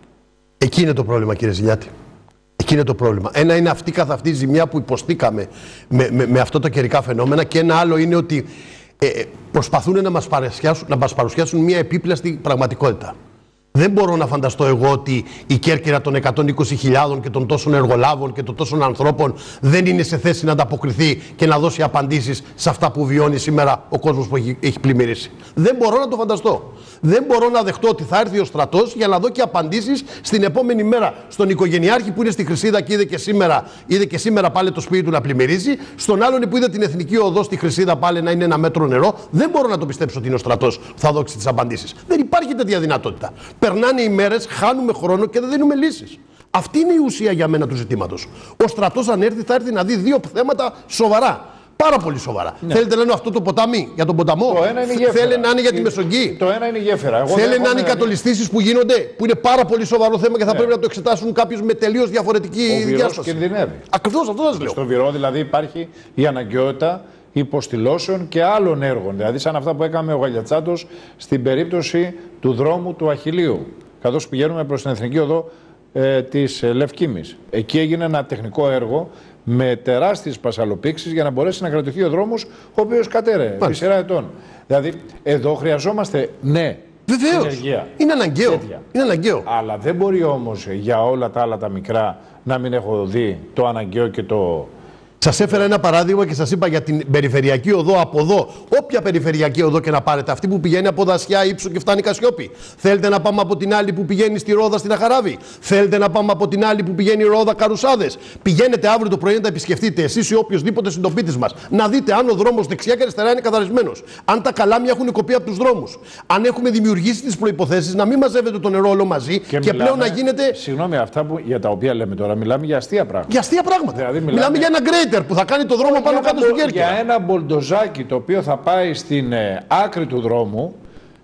Εκεί είναι το πρόβλημα, κύριε Ζηλιάτη. Εκεί είναι το πρόβλημα. Ένα είναι αυτή καθ' αυτή η ζημιά που υποστήκαμε με αυτό τα καιρικά φαινόμενα, και ένα άλλο είναι ότι προσπαθούν να μας παρουσιάσουν μια επίπλαστη πραγματικότητα. Δεν μπορώ να φανταστώ εγώ ότι η Κέρκυρα των 120.000 και των τόσων εργολάβων και των τόσων ανθρώπων δεν είναι σε θέση να ανταποκριθεί και να δώσει απαντήσεις σε αυτά που βιώνει σήμερα ο κόσμος που έχει πλημμυρίσει. Δεν μπορώ να το φανταστώ. Δεν μπορώ να δεχτώ ότι θα έρθει ο στρατός για να δώσει απαντήσεις στην επόμενη μέρα στον οικογενειάρχη που είναι στη Χρυσίδα και είδε και σήμερα πάλι το σπίτι του να πλημμυρίζει, στον άλλον που είδε την Εθνική Οδό στη Χρυσίδα πάλι να είναι 1 μέτρο νερό. Δεν μπορώ να το πιστέψω ότι είναι ο στρατός που θα δώσει τις απαντήσεις. Δεν υπάρχει τέτοια δυνατότητα. Περνάνε οι μέρες, χάνουμε χρόνο και δεν δίνουμε λύσεις. Αυτή είναι η ουσία για μένα του ζητήματος. Ο στρατός, αν έρθει, θα έρθει να δει 2 θέματα σοβαρά. Πάρα πολύ σοβαρά. Ναι. Θέλετε να είναι αυτό το ποτάμι για τον ποταμό. Θέλετε να είναι για τη Μεσογγί. Το ένα είναι η γέφυρα. Θέλετε να είναι οι κατολιστήσεις που γίνονται, που είναι πάρα πολύ σοβαρό θέμα και θα πρέπει να το εξετάσουν κάποιος με τελείως διαφορετική διάσταση. Κινδυνεύει. Ακριβώς αυτό σας λέω. Στο Βηρό δηλαδή υπάρχει η αναγκαιότητα υποστηλώσεων και άλλων έργων. Δηλαδή, σαν αυτά που έκαμε ο Γαλιατσάτος στην περίπτωση του δρόμου του Αχιλλείου, καθώς πηγαίνουμε προς την Εθνική Οδό της Λευκήμης. Εκεί έγινε ένα τεχνικό έργο με τεράστιες πασαλοπήξεις για να μπορέσει να κρατηθεί ο δρόμος, ο οποίος κατέρεε επί σειρά ετών. Δηλαδή, εδώ χρειαζόμαστε, ναι, συνεργεία. Είναι αναγκαίο. Είναι αναγκαίο. Αλλά δεν μπορεί όμως για όλα τα άλλα τα μικρά να μην έχω δει το αναγκαίο και το. Σας έφερα ένα παράδειγμα και σας είπα για την περιφερειακή οδό από εδώ. Όποια περιφερειακή οδό και να πάρετε, αυτή που πηγαίνει από Δασιά, Ύψο και φτάνει Κασιόπη. Θέλετε να πάμε από την άλλη που πηγαίνει στη Ρόδα στην Αχαράβη. Θέλετε να πάμε από την άλλη που πηγαίνει Ρόδα Καρουσάδες. Πηγαίνετε αύριο το πρωί να τα επισκεφτείτε εσείς ή οποιοδήποτε συντοπίτης μας. Να δείτε αν ο δρόμος δεξιά και αριστερά είναι καθαρισμένος. Αν τα καλάμια έχουν κοπεί από τους δρόμους. Αν έχουμε δημιουργήσει τις προϋποθέσεις να μην μαζεύετε το νερό όλο μαζί και πλέον να γίνεται. Συγγνώμη, αυτά για τα οποία λέμε τώρα μιλάμε για αστεία πράγματα. Για αστεία πράγματα. Δηλαδή, μιλάμε για ένα που θα κάνει το δρόμο πάνω κάτω στην Κέρκυρα. Για ένα μπολντοζάκι το οποίο θα πάει στην άκρη του δρόμου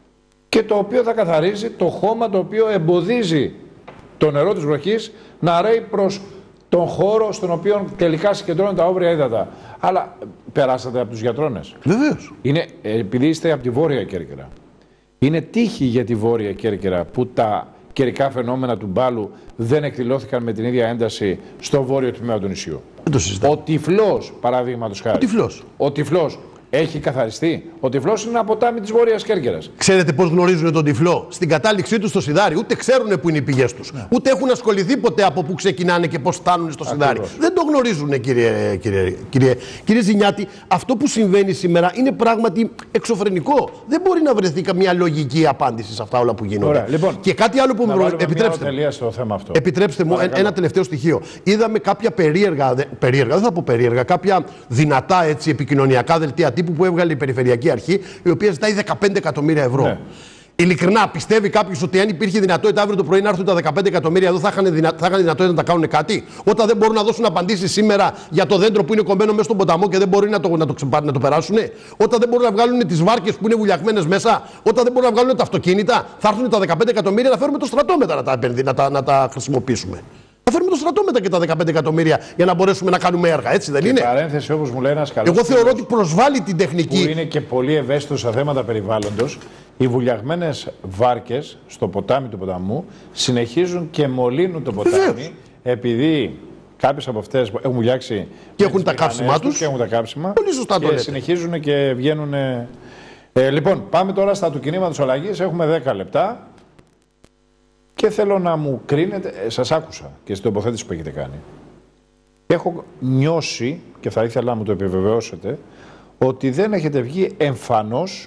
και το οποίο θα καθαρίζει το χώμα το οποίο εμποδίζει το νερό της βροχής να ρέει προς τον χώρο στον οποίο τελικά συγκεντρώνουν τα όβρια ύδατα. Αλλά περάσατε από τους γιατρώνες. Βεβαίως. Επειδή είστε από τη Βόρεια Κέρκυρα. Είναι τύχη για τη Βόρεια Κέρκυρα που τα καιρικά φαινόμενα του Μπάλου δεν εκδηλώθηκαν με την ίδια ένταση στο βόρειο τμήμα του νησιού. Ο Τυφλός, παραδείγματος χάρη. Ο Τυφλός. έχει καθαριστεί. Ο Τυφλός είναι ένα ποτάμι της Βόρειας Κέρκυρας. Ξέρετε πώς γνωρίζουν τον Τυφλό? Στην κατάληξή του στο Σιδάρι. Ούτε ξέρουν που είναι οι πηγές τους. Ούτε έχουν ασχοληθεί ποτέ από πού ξεκινάνε και πώς φτάνουν στο Σιδάρι. Δεν το γνωρίζουν, κύριε Ζηνιάτη. Αυτό που συμβαίνει σήμερα είναι πράγματι εξωφρενικό. Δεν μπορεί να βρεθεί καμία λογική απάντηση σε αυτά όλα που γίνονται. Ωραία, λοιπόν, και κάτι άλλο που μου επιτρέψτε μου ένα τελευταίο στοιχείο. Είδαμε κάποια περίεργα, δεν θα πω περίεργα, κάποια δυνατά έτσι, επικοινωνιακά δελτία τύπου που έβγαλε η Περιφερειακή Αρχή, η οποία ζητάει 15 εκατομμύρια ευρώ. Ναι. Ειλικρινά, πιστεύει κάποιο ότι αν υπήρχε δυνατότητα αύριο το πρωί να έρθουν τα 15 εκατομμύρια εδώ, θα είχαν δυνατότητα να τα κάνουν κάτι? Όταν δεν μπορούν να δώσουν απαντήσεις σήμερα για το δέντρο που είναι κομμένο μέσα στον ποταμό και δεν μπορεί να το περάσουν? Όταν δεν μπορούν να βγάλουν τις βάρκες που είναι βουλιαγμένες μέσα? Όταν δεν μπορούν να βγάλουν τα αυτοκίνητα? Θα έρθουν τα 15 εκατομμύρια να φέρουμε το στρατό μετά να τα χρησιμοποιήσουμε. Θα φέρουμε το στρατό μετά και τα 15 εκατομμύρια για να μπορέσουμε να κάνουμε έργα, έτσι δεν είναι? Παρένθεση, όπως μου λέει ένας καλός. Εγώ θεωρώ ότι προσβάλλει την τεχνική. Που είναι και πολύ ευαίσθητο σε θέματα περιβάλλοντος. Οι βουλιαγμένες βάρκες στο ποτάμι του ποταμού συνεχίζουν και μολύνουν το ποτάμι. Βεβαίως. Επειδή κάποιες από αυτές έχουν βουλιάξει και έχουν τα κάψιμά τους. Και έχουν τα κάψιμα. Πολύ σωστά το λέτε. Συνεχίζουν και βγαίνουν. Λοιπόν, πάμε τώρα στα του κινήματος αλλαγής. Έχουμε 10 λεπτά. Και θέλω να μου κρίνετε, σας άκουσα και στην τοποθέτηση που έχετε κάνει. Έχω νιώσει, και θα ήθελα να μου το επιβεβαιώσετε, ότι δεν έχετε βγει εμφανώς,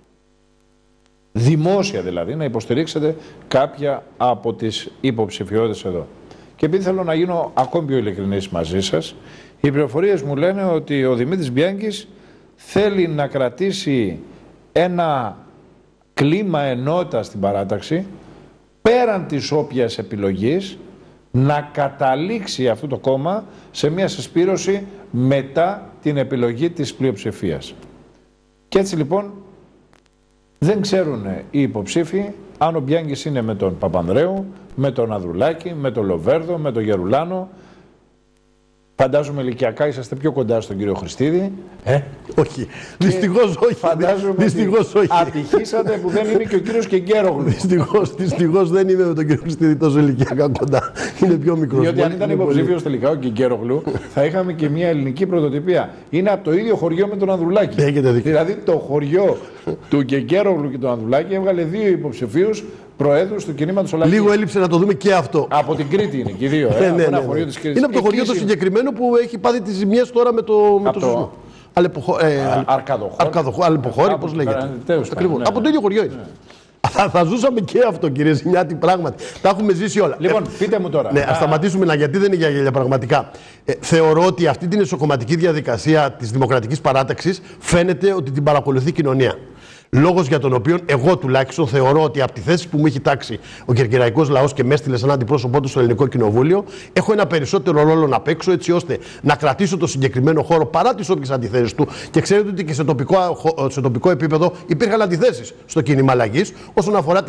δημόσια δηλαδή, να υποστηρίξετε κάποια από τις υποψηφιότητες εδώ. Και επειδή θέλω να γίνω ακόμη πιο ειλικρινής μαζί σας, οι πληροφορίες μου λένε ότι ο Δημήτρης Μπιάνκης θέλει να κρατήσει ένα κλίμα ενότητας στην παράταξη, πέραν της όποιας επιλογής, να καταλήξει αυτό το κόμμα σε μια συσπήρωση μετά την επιλογή της πλειοψηφίας. Και έτσι λοιπόν δεν ξέρουν οι υποψήφοι αν ο Μπιάνκης είναι με τον Παπανδρέου, με τον Ανδρουλάκη, με τον Λοβέρδο, με τον Γερουλάνο. Φαντάζομαι ηλικιακά είσαστε πιο κοντά στον κύριο Χριστίδη. Όχι. Δυστυχώς όχι. Φαντάζομαι ότι ατυχήσατε που δεν είναι και ο κύριος Κεγκέρογλου. Δυστυχώς δεν είμαι με τον κύριο Χριστίδη τόσο ηλικιακά κοντά. Είναι πιο μικρός. Διότι αν ήταν υποψήφιος τελικά ο Κεγκέρογλου, θα είχαμε και μια ελληνική πρωτοτυπία. Είναι από το ίδιο χωριό με τον Ανδρουλάκη. Δηλαδή το χωριό του Κεγκέρογλου και του Ανδρουλάκη έβγαλε 2 υποψηφίους προέδρους του κινήματος αλλαγής. Λίγο έλειψε να το δούμε και αυτό. Από την Κρήτη είναι και οι δύο. Ένα χωριό της Κρήτης. Είναι από το χωριό το συγκεκριμένο που έχει πάθει τις ζημιές τώρα με το σεισμό. Αλεποχώρη, πώς λέγεται. Από το ίδιο χωριό είναι. Θα ζούσαμε και αυτό, κύριε Ζηνιάτη, πράγματι. Τα έχουμε ζήσει όλα. Λοιπόν, πείτε μου τώρα. Ναι, ας σταματήσουμε γιατί δεν είναι για γέλια πραγματικά. Θεωρώ ότι αυτή την εσωκομματική διαδικασία της Δημοκρατικής Παράταξης φαίνεται ότι την παρακολουθεί η κοινωνία. Λόγος για τον οποίο εγώ τουλάχιστον θεωρώ ότι από τη θέση που μου έχει τάξει ο κερκυραϊκός λαός και με έστειλε σαν αντιπρόσωπό του στο Ελληνικό Κοινοβούλιο, έχω ένα περισσότερο ρόλο να παίξω έτσι ώστε να κρατήσω το συγκεκριμένο χώρο παρά τις όποιες αντιθέσεις του. Και ξέρετε ότι και σε τοπικό επίπεδο υπήρχαν αντιθέσεις στο κίνημα αλλαγής όσον αφορά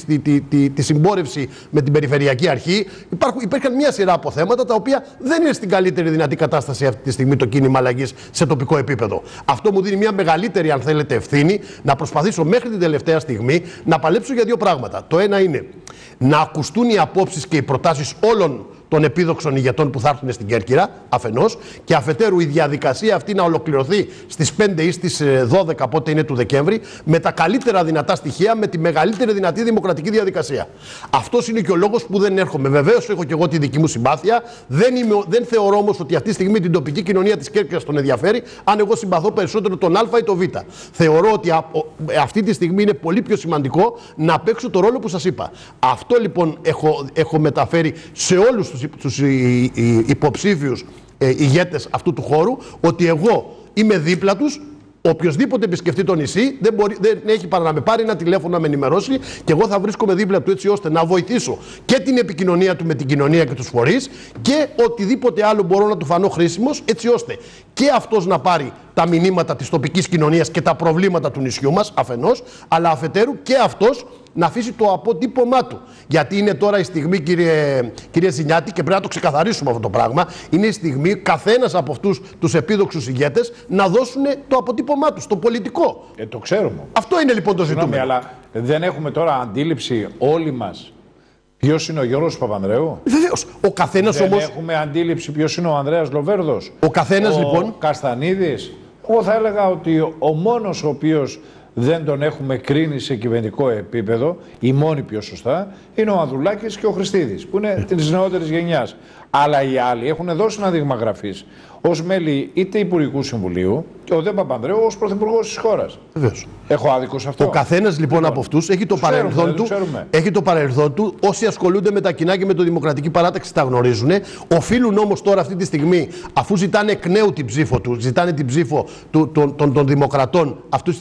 τη συμπόρευση με την Περιφερειακή Αρχή. Υπήρχαν μια σειρά από θέματα τα οποία δεν είναι στην καλύτερη δυνατή κατάσταση αυτή τη στιγμή το κίνημα αλλαγής σε τοπικό επίπεδο. Αυτό μου δίνει μια μεγαλύτερη, αν θέλετε, ευθύνη να προσπαθήσω μέχρι την τελευταία στιγμή να παλέψω για 2 πράγματα. Το ένα είναι να ακουστούν οι απόψεις και οι προτάσεις όλων των επίδοξων ηγετών που θα έρθουν στην Κέρκυρα, αφενός, και αφετέρου η διαδικασία αυτή να ολοκληρωθεί στις 5 ή στις 12, πότε είναι του Δεκέμβρη, με τα καλύτερα δυνατά στοιχεία, με τη μεγαλύτερη δυνατή δημοκρατική διαδικασία. Αυτός είναι και ο λόγος που δεν έρχομαι. Βεβαίως έχω και εγώ τη δική μου συμπάθεια. Δεν θεωρώ όμως ότι αυτή τη στιγμή την τοπική κοινωνία της Κέρκυρας τον ενδιαφέρει, αν εγώ συμπαθώ περισσότερο τον Α ή τον Β. Θεωρώ ότι αυτή τη στιγμή είναι πολύ πιο σημαντικό να παίξω το ρόλο που σας είπα. Αυτό λοιπόν έχω μεταφέρει σε όλους τους υποψήφιους ηγέτες αυτού του χώρου, ότι εγώ είμαι δίπλα τους. Οποιοςδήποτε επισκεφτεί το νησί δεν έχει παρά να με πάρει ένα τηλέφωνο να με ενημερώσει και εγώ θα βρίσκομαι δίπλα του έτσι ώστε να βοηθήσω και την επικοινωνία του με την κοινωνία και τους φορείς και οτιδήποτε άλλο μπορώ να του φανώ χρήσιμος, έτσι ώστε και αυτός να πάρει τα μηνύματα της τοπικής κοινωνίας και τα προβλήματα του νησιού μας αφενός, αλλά αφετέρου και αυτός να αφήσει το αποτύπωμά του. Γιατί είναι τώρα η στιγμή, κύριε Ζηνιάτη, και πρέπει να το ξεκαθαρίσουμε αυτό το πράγμα, είναι η στιγμή καθένας από αυτούς τους επίδοξους ηγέτες να δώσουν το αποτύπωμά τους, το πολιτικό. Το ξέρουμε. Αυτό είναι λοιπόν το ζητούμενο. Αλλά δεν έχουμε τώρα αντίληψη όλοι μας ποιος είναι ο Γιώργος Παπανδρέου. Βεβαίως. Ο καθένας δεν όμως. Έχουμε αντίληψη ποιος είναι ο Ανδρέας Λοβέρδος. Ο καθένας λοιπόν. Ο Καστανίδης. Εγώ θα έλεγα ότι ο μόνος ο οποίος δεν τον έχουμε κρίνει σε κυβερνητικό επίπεδο, η μόνη πιο σωστά, είναι ο Ανδρουλάκης και ο Χριστίδης, που είναι της νεότερης γενιάς. Αλλά οι άλλοι έχουν δώσει ένα δείγμα γραφής ως μέλη είτε Υπουργικού Συμβουλίου και ο Δε Παπανδρέου ως Πρωθυπουργός της χώρας. Βεβαίως. Έχω άδικο σε αυτό? Ο καθένας λοιπόν από αυτούς έχει το παρελθόν του. Έχει το παρελθόν του. Όσοι ασχολούνται με τα κοινά και με το Δημοκρατική Παράταξη τα γνωρίζουν. Οφείλουν όμως τώρα αυτή τη στιγμή, αφού ζητάνε εκ νέου την ψήφο του, ζητάνε την ψήφο των Δημοκρατών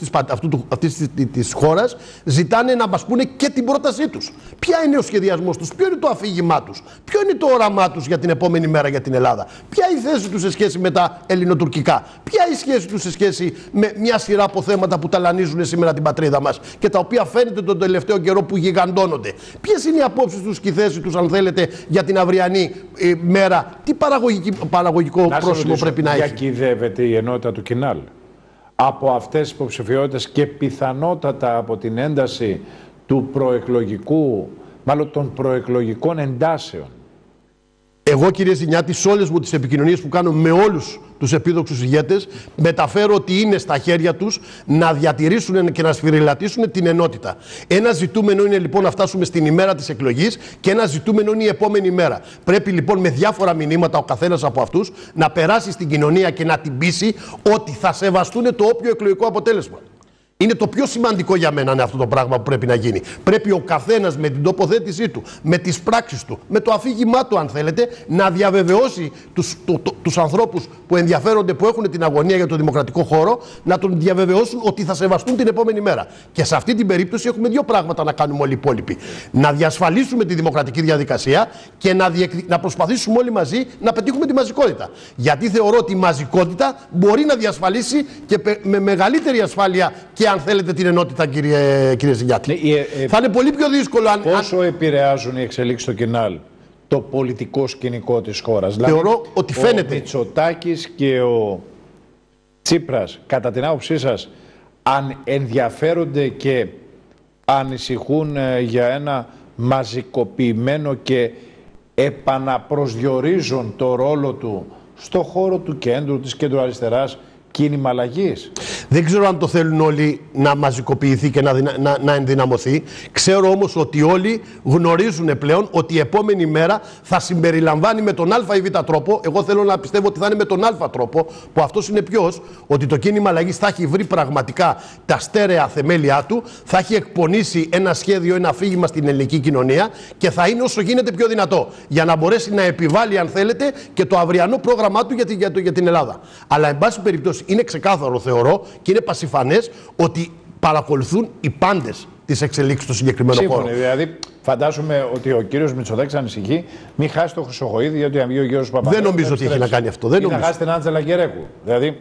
αυτής της χώρας, ζητάνε να μας πούνε και την πρότασή τους. Ποια είναι ο σχεδιασμός τους, ποιο είναι το αφήγημά τους, ποιο είναι το όραμά τους για την επόμενη μέρα για την Ελλάδα, ποια η θέση τους σε σχέση με τα ελληνοτουρκικά, ποια η σχέση τους σε σχέση με μια σειρά από θέματα που ταλανίζουν σήμερα την πατρίδα μας και τα οποία φαίνεται τον τελευταίο καιρό που γιγαντώνονται. Ποιες είναι οι απόψεις τους και η θέση τους, αν θέλετε, για την αυριανή μέρα, τι παραγωγικό πρόσημο πρέπει να έχει. Διακυδεύεται η ενότητα του Κινάλ από αυτές τις υποψηφιότητες και πιθανότατα από την ένταση του προεκλογικού, μάλλον των προεκλογικών εντάσεων? Εγώ, κύριε Ζηνιάτη, σε όλες μου τις επικοινωνίες που κάνω με όλους τους επίδοξους ηγέτες, μεταφέρω ότι είναι στα χέρια τους να διατηρήσουν και να σφυριλατήσουν την ενότητα. Ένα ζητούμενο είναι λοιπόν να φτάσουμε στην ημέρα της εκλογής και ένα ζητούμενο είναι η επόμενη ημέρα. Πρέπει λοιπόν με διάφορα μηνύματα ο καθένας από αυτούς να περάσει στην κοινωνία και να την πείσει ότι θα σεβαστούν το όποιο εκλογικό αποτέλεσμα. Είναι το πιο σημαντικό για μένα αυτό το πράγμα που πρέπει να γίνει. Πρέπει ο καθένας με την τοποθέτησή του, με τις πράξεις του, με το αφήγημά του, αν θέλετε, να διαβεβαιώσει τους ανθρώπους που ενδιαφέρονται, που έχουν την αγωνία για το δημοκρατικό χώρο, να τον διαβεβαιώσουν ότι θα σεβαστούν την επόμενη μέρα. Και σε αυτή την περίπτωση έχουμε δύο πράγματα να κάνουμε όλοι οι υπόλοιποι. Να διασφαλίσουμε τη δημοκρατική διαδικασία και να προσπαθήσουμε όλοι μαζί να πετύχουμε τη μαζικότητα. Γιατί θεωρώ ότι η μαζικότητα μπορεί να διασφαλίσει και με μεγαλύτερη ασφάλεια και, αν θέλετε, την ενότητα, κύριε Ζηνιάτη. Θα είναι πολύ πιο δύσκολο Πόσο επηρεάζουν οι εξελίξεις στο Κινάλ το πολιτικό σκηνικό της χώρας? Θεωρώ δηλαδή, ότι φαίνεται. Ο Μητσοτάκης και ο Τσίπρας, κατά την άποψή σας, αν ενδιαφέρονται και ανησυχούν για ένα μαζικοποιημένο και επαναπροσδιορίζουν το ρόλο του στο χώρο του κέντρου, της κέντρου-αριστεράς, κίνημα αλλαγής? Δεν ξέρω αν το θέλουν όλοι να μαζικοποιηθεί και να ενδυναμωθεί. Ξέρω όμως ότι όλοι γνωρίζουν πλέον ότι η επόμενη μέρα θα συμπεριλαμβάνει με τον Α ή Β τρόπο. Εγώ θέλω να πιστεύω ότι θα είναι με τον Α τρόπο, που αυτός είναι ποιος? Ότι το κίνημα αλλαγής θα έχει βρει πραγματικά τα στέρεα θεμέλια του, θα έχει εκπονήσει ένα σχέδιο, ένα αφήγημα στην ελληνική κοινωνία και θα είναι όσο γίνεται πιο δυνατό για να μπορέσει να επιβάλλει, αν θέλετε, και το αυριανό πρόγραμμά του για την Ελλάδα. Αλλά, εν πάση περιπτώσει, είναι ξεκάθαρο, θεωρώ, και είναι πασιφανές ότι παρακολουθούν οι πάντες τις εξελίξεις στο συγκεκριμένο χώρο. Δηλαδή, φαντάζομαι ότι ο κύριος Μητσοτάκης ανησυχεί μην χάσει το Χρυσοχοΐδη, γιατί αν βγει ο κύριος Παπανδρέου. Δεν νομίζω ότι έχει να κάνει αυτό. Δεν νομίζω. Θα χάσει την Άντζελα Γκερέκου. Δηλαδή,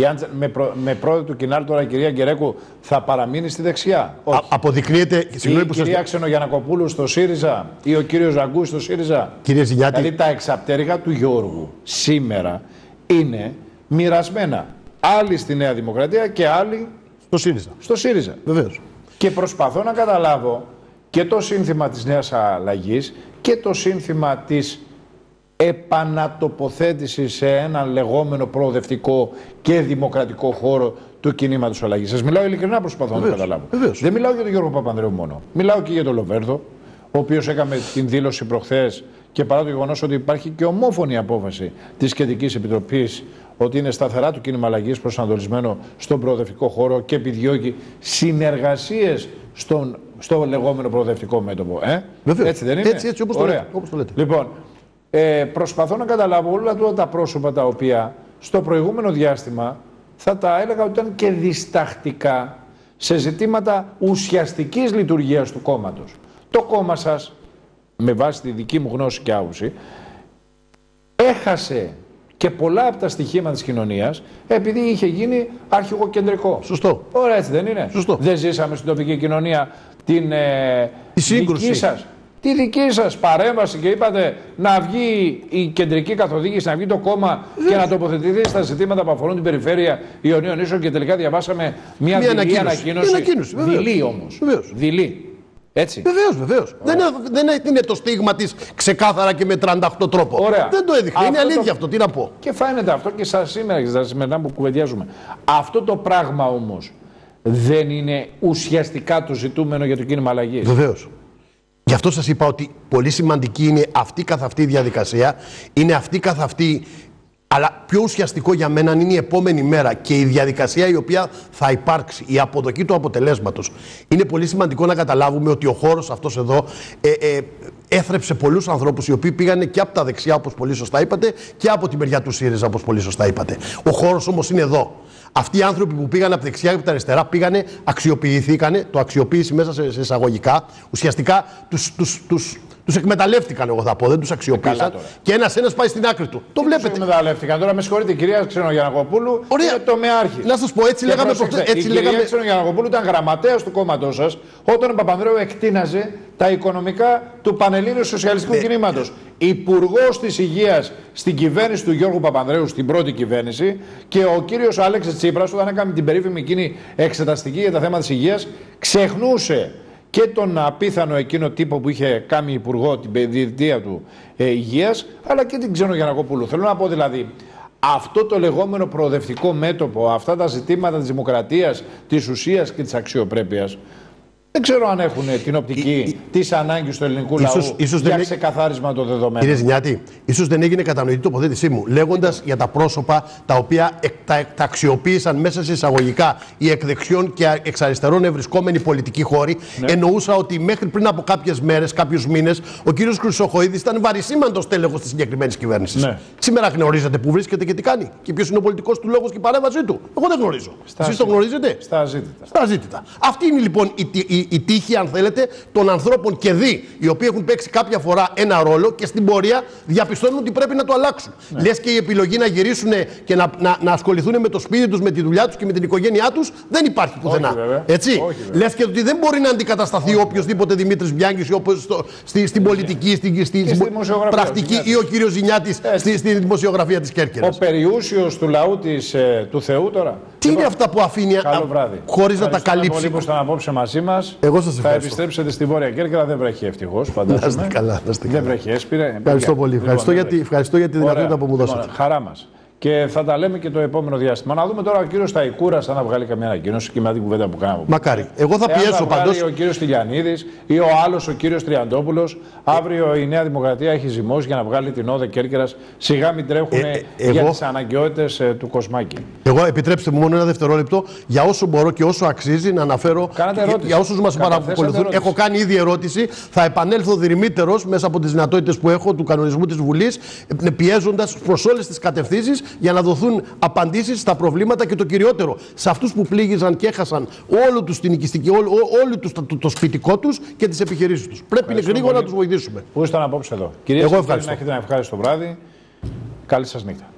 με πρόεδρο του Κινάλ τώρα η κυρία Γκερέκου θα παραμείνει στη δεξιά? Αποδεικνύεται. Η κυρία Ξενογιανακοπούλου στο ΣΥΡΙΖΑ ή ο κύριος Ραγκού στο ΣΥΡΙΖΑ? Κύριε Ζηνιάτη, δηλαδή, τα εξαπτέρυγα του Γιώργου σήμερα είναι μοιρασμένα. Άλλοι στη Νέα Δημοκρατία και άλλοι στο ΣΥΡΙΖΑ. Βεβαίως. Και προσπαθώ να καταλάβω και το σύνθημα της Νέας Αλλαγής και το σύνθημα της επανατοποθέτησης σε έναν λεγόμενο προοδευτικό και δημοκρατικό χώρο του κινήματος αλλαγής. Σας μιλάω ειλικρινά, προσπαθώ να καταλάβω. Δεν μιλάω για τον Γιώργο Παπανδρέου μόνο. Μιλάω και για τον Λοβέρδο, ο οποίος έκαμε την δήλωση προχθές και παρά το γεγονός ότι υπάρχει και ομόφωνη απόφαση της Κεντρικής Επιτροπής ότι είναι σταθερά του κίνημα αλλαγής προσανατολισμένο στον προοδευτικό χώρο και επιδιώκει συνεργασίες στο λεγόμενο προοδευτικό μέτωπο. Έτσι δεν είναι? Έτσι όπως το λέτε. Λοιπόν, προσπαθώ να καταλάβω όλα τα πρόσωπα τα οποία στο προηγούμενο διάστημα θα τα έλεγα ότι ήταν και διστακτικά σε ζητήματα ουσιαστικής λειτουργίας του κόμματος. Το κόμμα σας, με βάση τη δική μου γνώση και άποψη, έχασε και πολλά από τα στοιχήματα της κοινωνίας επειδή είχε γίνει αρχηγοκεντρικό. Σωστό. Ωραία, έτσι δεν είναι? Σωστό. Δεν ζήσαμε στην τοπική κοινωνία την δική σας παρέμβαση και είπατε να βγει η κεντρική καθοδήγηση, να βγει το κόμμα και να τοποθετηθεί στα ζητήματα που αφορούν την περιφέρεια Ιωνίων Ίσων, και τελικά διαβάσαμε μια δειλή ανακοίνωση. Δειλή όμως. Δειλή. Έτσι. Βεβαίως. Δεν είναι το στίγμα της ξεκάθαρα και με 38 τρόπο. Ωραία. Δεν το έδειχνε. Είναι αλήθεια αυτό. Τι να πω. Και φαίνεται αυτό και σήμερα και στα σημερινά που κουβεντιάζουμε. Αυτό το πράγμα όμως δεν είναι ουσιαστικά το ζητούμενο για το κίνημα αλλαγής. Βεβαίως. Γι' αυτό σας είπα ότι πολύ σημαντική είναι αυτή καθ' αυτή η διαδικασία. Είναι αυτή καθ' αυτή. Αλλά πιο ουσιαστικό για μένα είναι η επόμενη μέρα και η διαδικασία η οποία θα υπάρξει, η αποδοχή του αποτελέσματος. Είναι πολύ σημαντικό να καταλάβουμε ότι ο χώρος αυτός εδώ έθρεψε πολλούς ανθρώπους οι οποίοι πήγανε και από τα δεξιά, όπως πολύ σωστά είπατε, και από τη μεριά του ΣΥΡΙΖΑ, όπως πολύ σωστά είπατε. Ο χώρος όμως είναι εδώ. Αυτοί οι άνθρωποι που πήγαν από τα δεξιά και από τα αριστερά πήγανε, αξιοποιηθήκανε, το αξιοποίηση μέσα σε εισαγωγικά, ουσιαστικά τους εκμεταλλεύτηκαν, εγώ θα πω, δεν τους αξιοποίησαν. Και ένας πάει στην άκρη του. Το βλέπετε. Τους εκμεταλλεύτηκαν. Τώρα με συγχωρείτε, η κυρία Ξενογιαννακοπούλου είναι τομεάρχη. Να σας πω, έτσι λέγαμε προχθές. Η κυρία Ξενογιαννακοπούλου ήταν γραμματέας του κόμματός σας όταν ο Παπανδρέου εκτείναζε τα οικονομικά του Πανελλήνιου Σοσιαλιστικού Κινήματος. Υπουργός της Υγείας στην κυβέρνηση του Γιώργου Παπανδρέου, στην πρώτη κυβέρνηση, και ο κύριος Αλέξης Τσίπρας, όταν έκανε την περίφημη εκείνη εξεταστική για τα θέματα της υγείας, ξεχνούσε και τον απίθανο εκείνο τύπο που είχε κάνει υπουργό την διετία του υγείας, αλλά και την Ξενογιαννακοπούλου. Θέλω να πω δηλαδή, αυτό το λεγόμενο προοδευτικό μέτωπο, αυτά τα ζητήματα της δημοκρατίας, της ουσίας και της αξιοπρέπειας, δεν ξέρω αν έχουν την οπτική της ανάγκης του ελληνικού λαού για ξεκαθάρισμα των δεδομένων. Κύριε Ζηνιάτη, ίσως δεν έγινε κατανοητή τοποθέτησή μου, λέγοντας για τα πρόσωπα τα οποία τα αξιοποίησαν μέσα σε εισαγωγικά οι εκ δεξιών και εξ αριστερών ευρισκόμενοι πολιτικοί χώροι. Ναι. Εννοούσα ότι μέχρι πριν από κάποιες μέρες, κάποιους μήνες, ο κύριος Χρυσοχοΐδης ήταν βαρισίμαντος τέλεχος της συγκεκριμένης κυβέρνησης. Ναι. Σήμερα γνωρίζετε που βρίσκεται και τι κάνει και ποιος είναι ο πολιτικός του λόγος και η παρέμβασή του. Εγώ δεν γνωρίζω. Εσείς το γνωρίζετε? Στα ζήτητα. Αυτή είναι λοιπόν η τύχη, αν θέλετε, των ανθρώπων και οι οποίοι έχουν παίξει κάποια φορά ένα ρόλο και στην πορεία διαπιστώνουν ότι πρέπει να το αλλάξουν. Ναι. Λες και η επιλογή να γυρίσουν και να ασχοληθούν με το σπίτι τους, με τη δουλειά τους και με την οικογένειά τους δεν υπάρχει πουθενά. Έτσι. Λες και ότι δεν μπορεί να αντικατασταθεί οποιοδήποτε Δημήτρης Μπιάνκης στην πολιτική, στην πρακτική ή ο κύριος Ζηνιάτης στη δημοσιογραφία της Κέρκυρας. Ο περιούσιος του λαού του Θεού τώρα. Τι είναι αυτά που αφήνει χωρίς να τα καλύψει? Πολύ που ήσταν απόψε μαζί μας. Θα επιστρέψετε στη Βόρεια Κέρκυρα, δεν βρέχει ευτυχώς, φαντάζομαι. Να είστε καλά. Δεν βρέχει έσπηρε. Ευχαριστώ πολύ. Ευχαριστώ για τη δυνατότητα που μου δώσατε. Χαρά μας. Και θα τα λέμε και το επόμενο διάστημα. Να δούμε τώρα ο κύριος Σταϊκούρας αν θα βγάλει καμιά ανακοίνωση και με την κουβέντα που κάναμε. Μακάρι. Εγώ θα πιέσω πάντως. Ο κύριος Τηλιανίδης ή ο άλλος ο κύριος Τριαντόπουλος. Αύριο η Νέα Δημοκρατία έχει ζυμώσει για να βγάλει την όδε Κέρκυρας. Σιγά μην τρέχουν για τις αναγκαιότητες του Κοσμάκη. Εγώ επιτρέψτε μου μόνο ένα δευτερόλεπτο για όσο μπορώ και όσο αξίζει να αναφέρω. Για όσους μας παρακολουθούν, έχω κάνει ήδη ερώτηση. Θα επανέλθω δρυμύτερος μέσα από τις δυνατότητες που έχω του κανονισμού της Βουλής, πιέζοντας προς όλες τις κατευθύνσεις για να δοθούν απαντήσεις στα προβλήματα και το κυριότερο, σε αυτούς που πλήγησαν και έχασαν όλο τους την οικιστική, όλο τους το σπιτικό τους και τις επιχειρήσεις τους. Πρέπει γρήγορα να τους βοηθήσουμε. Πού ήσταν απόψε εδώ. Κυρίες και κύριοι, να έχετε ένα ευχάριστο βράδυ. Καλή σας νύχτα.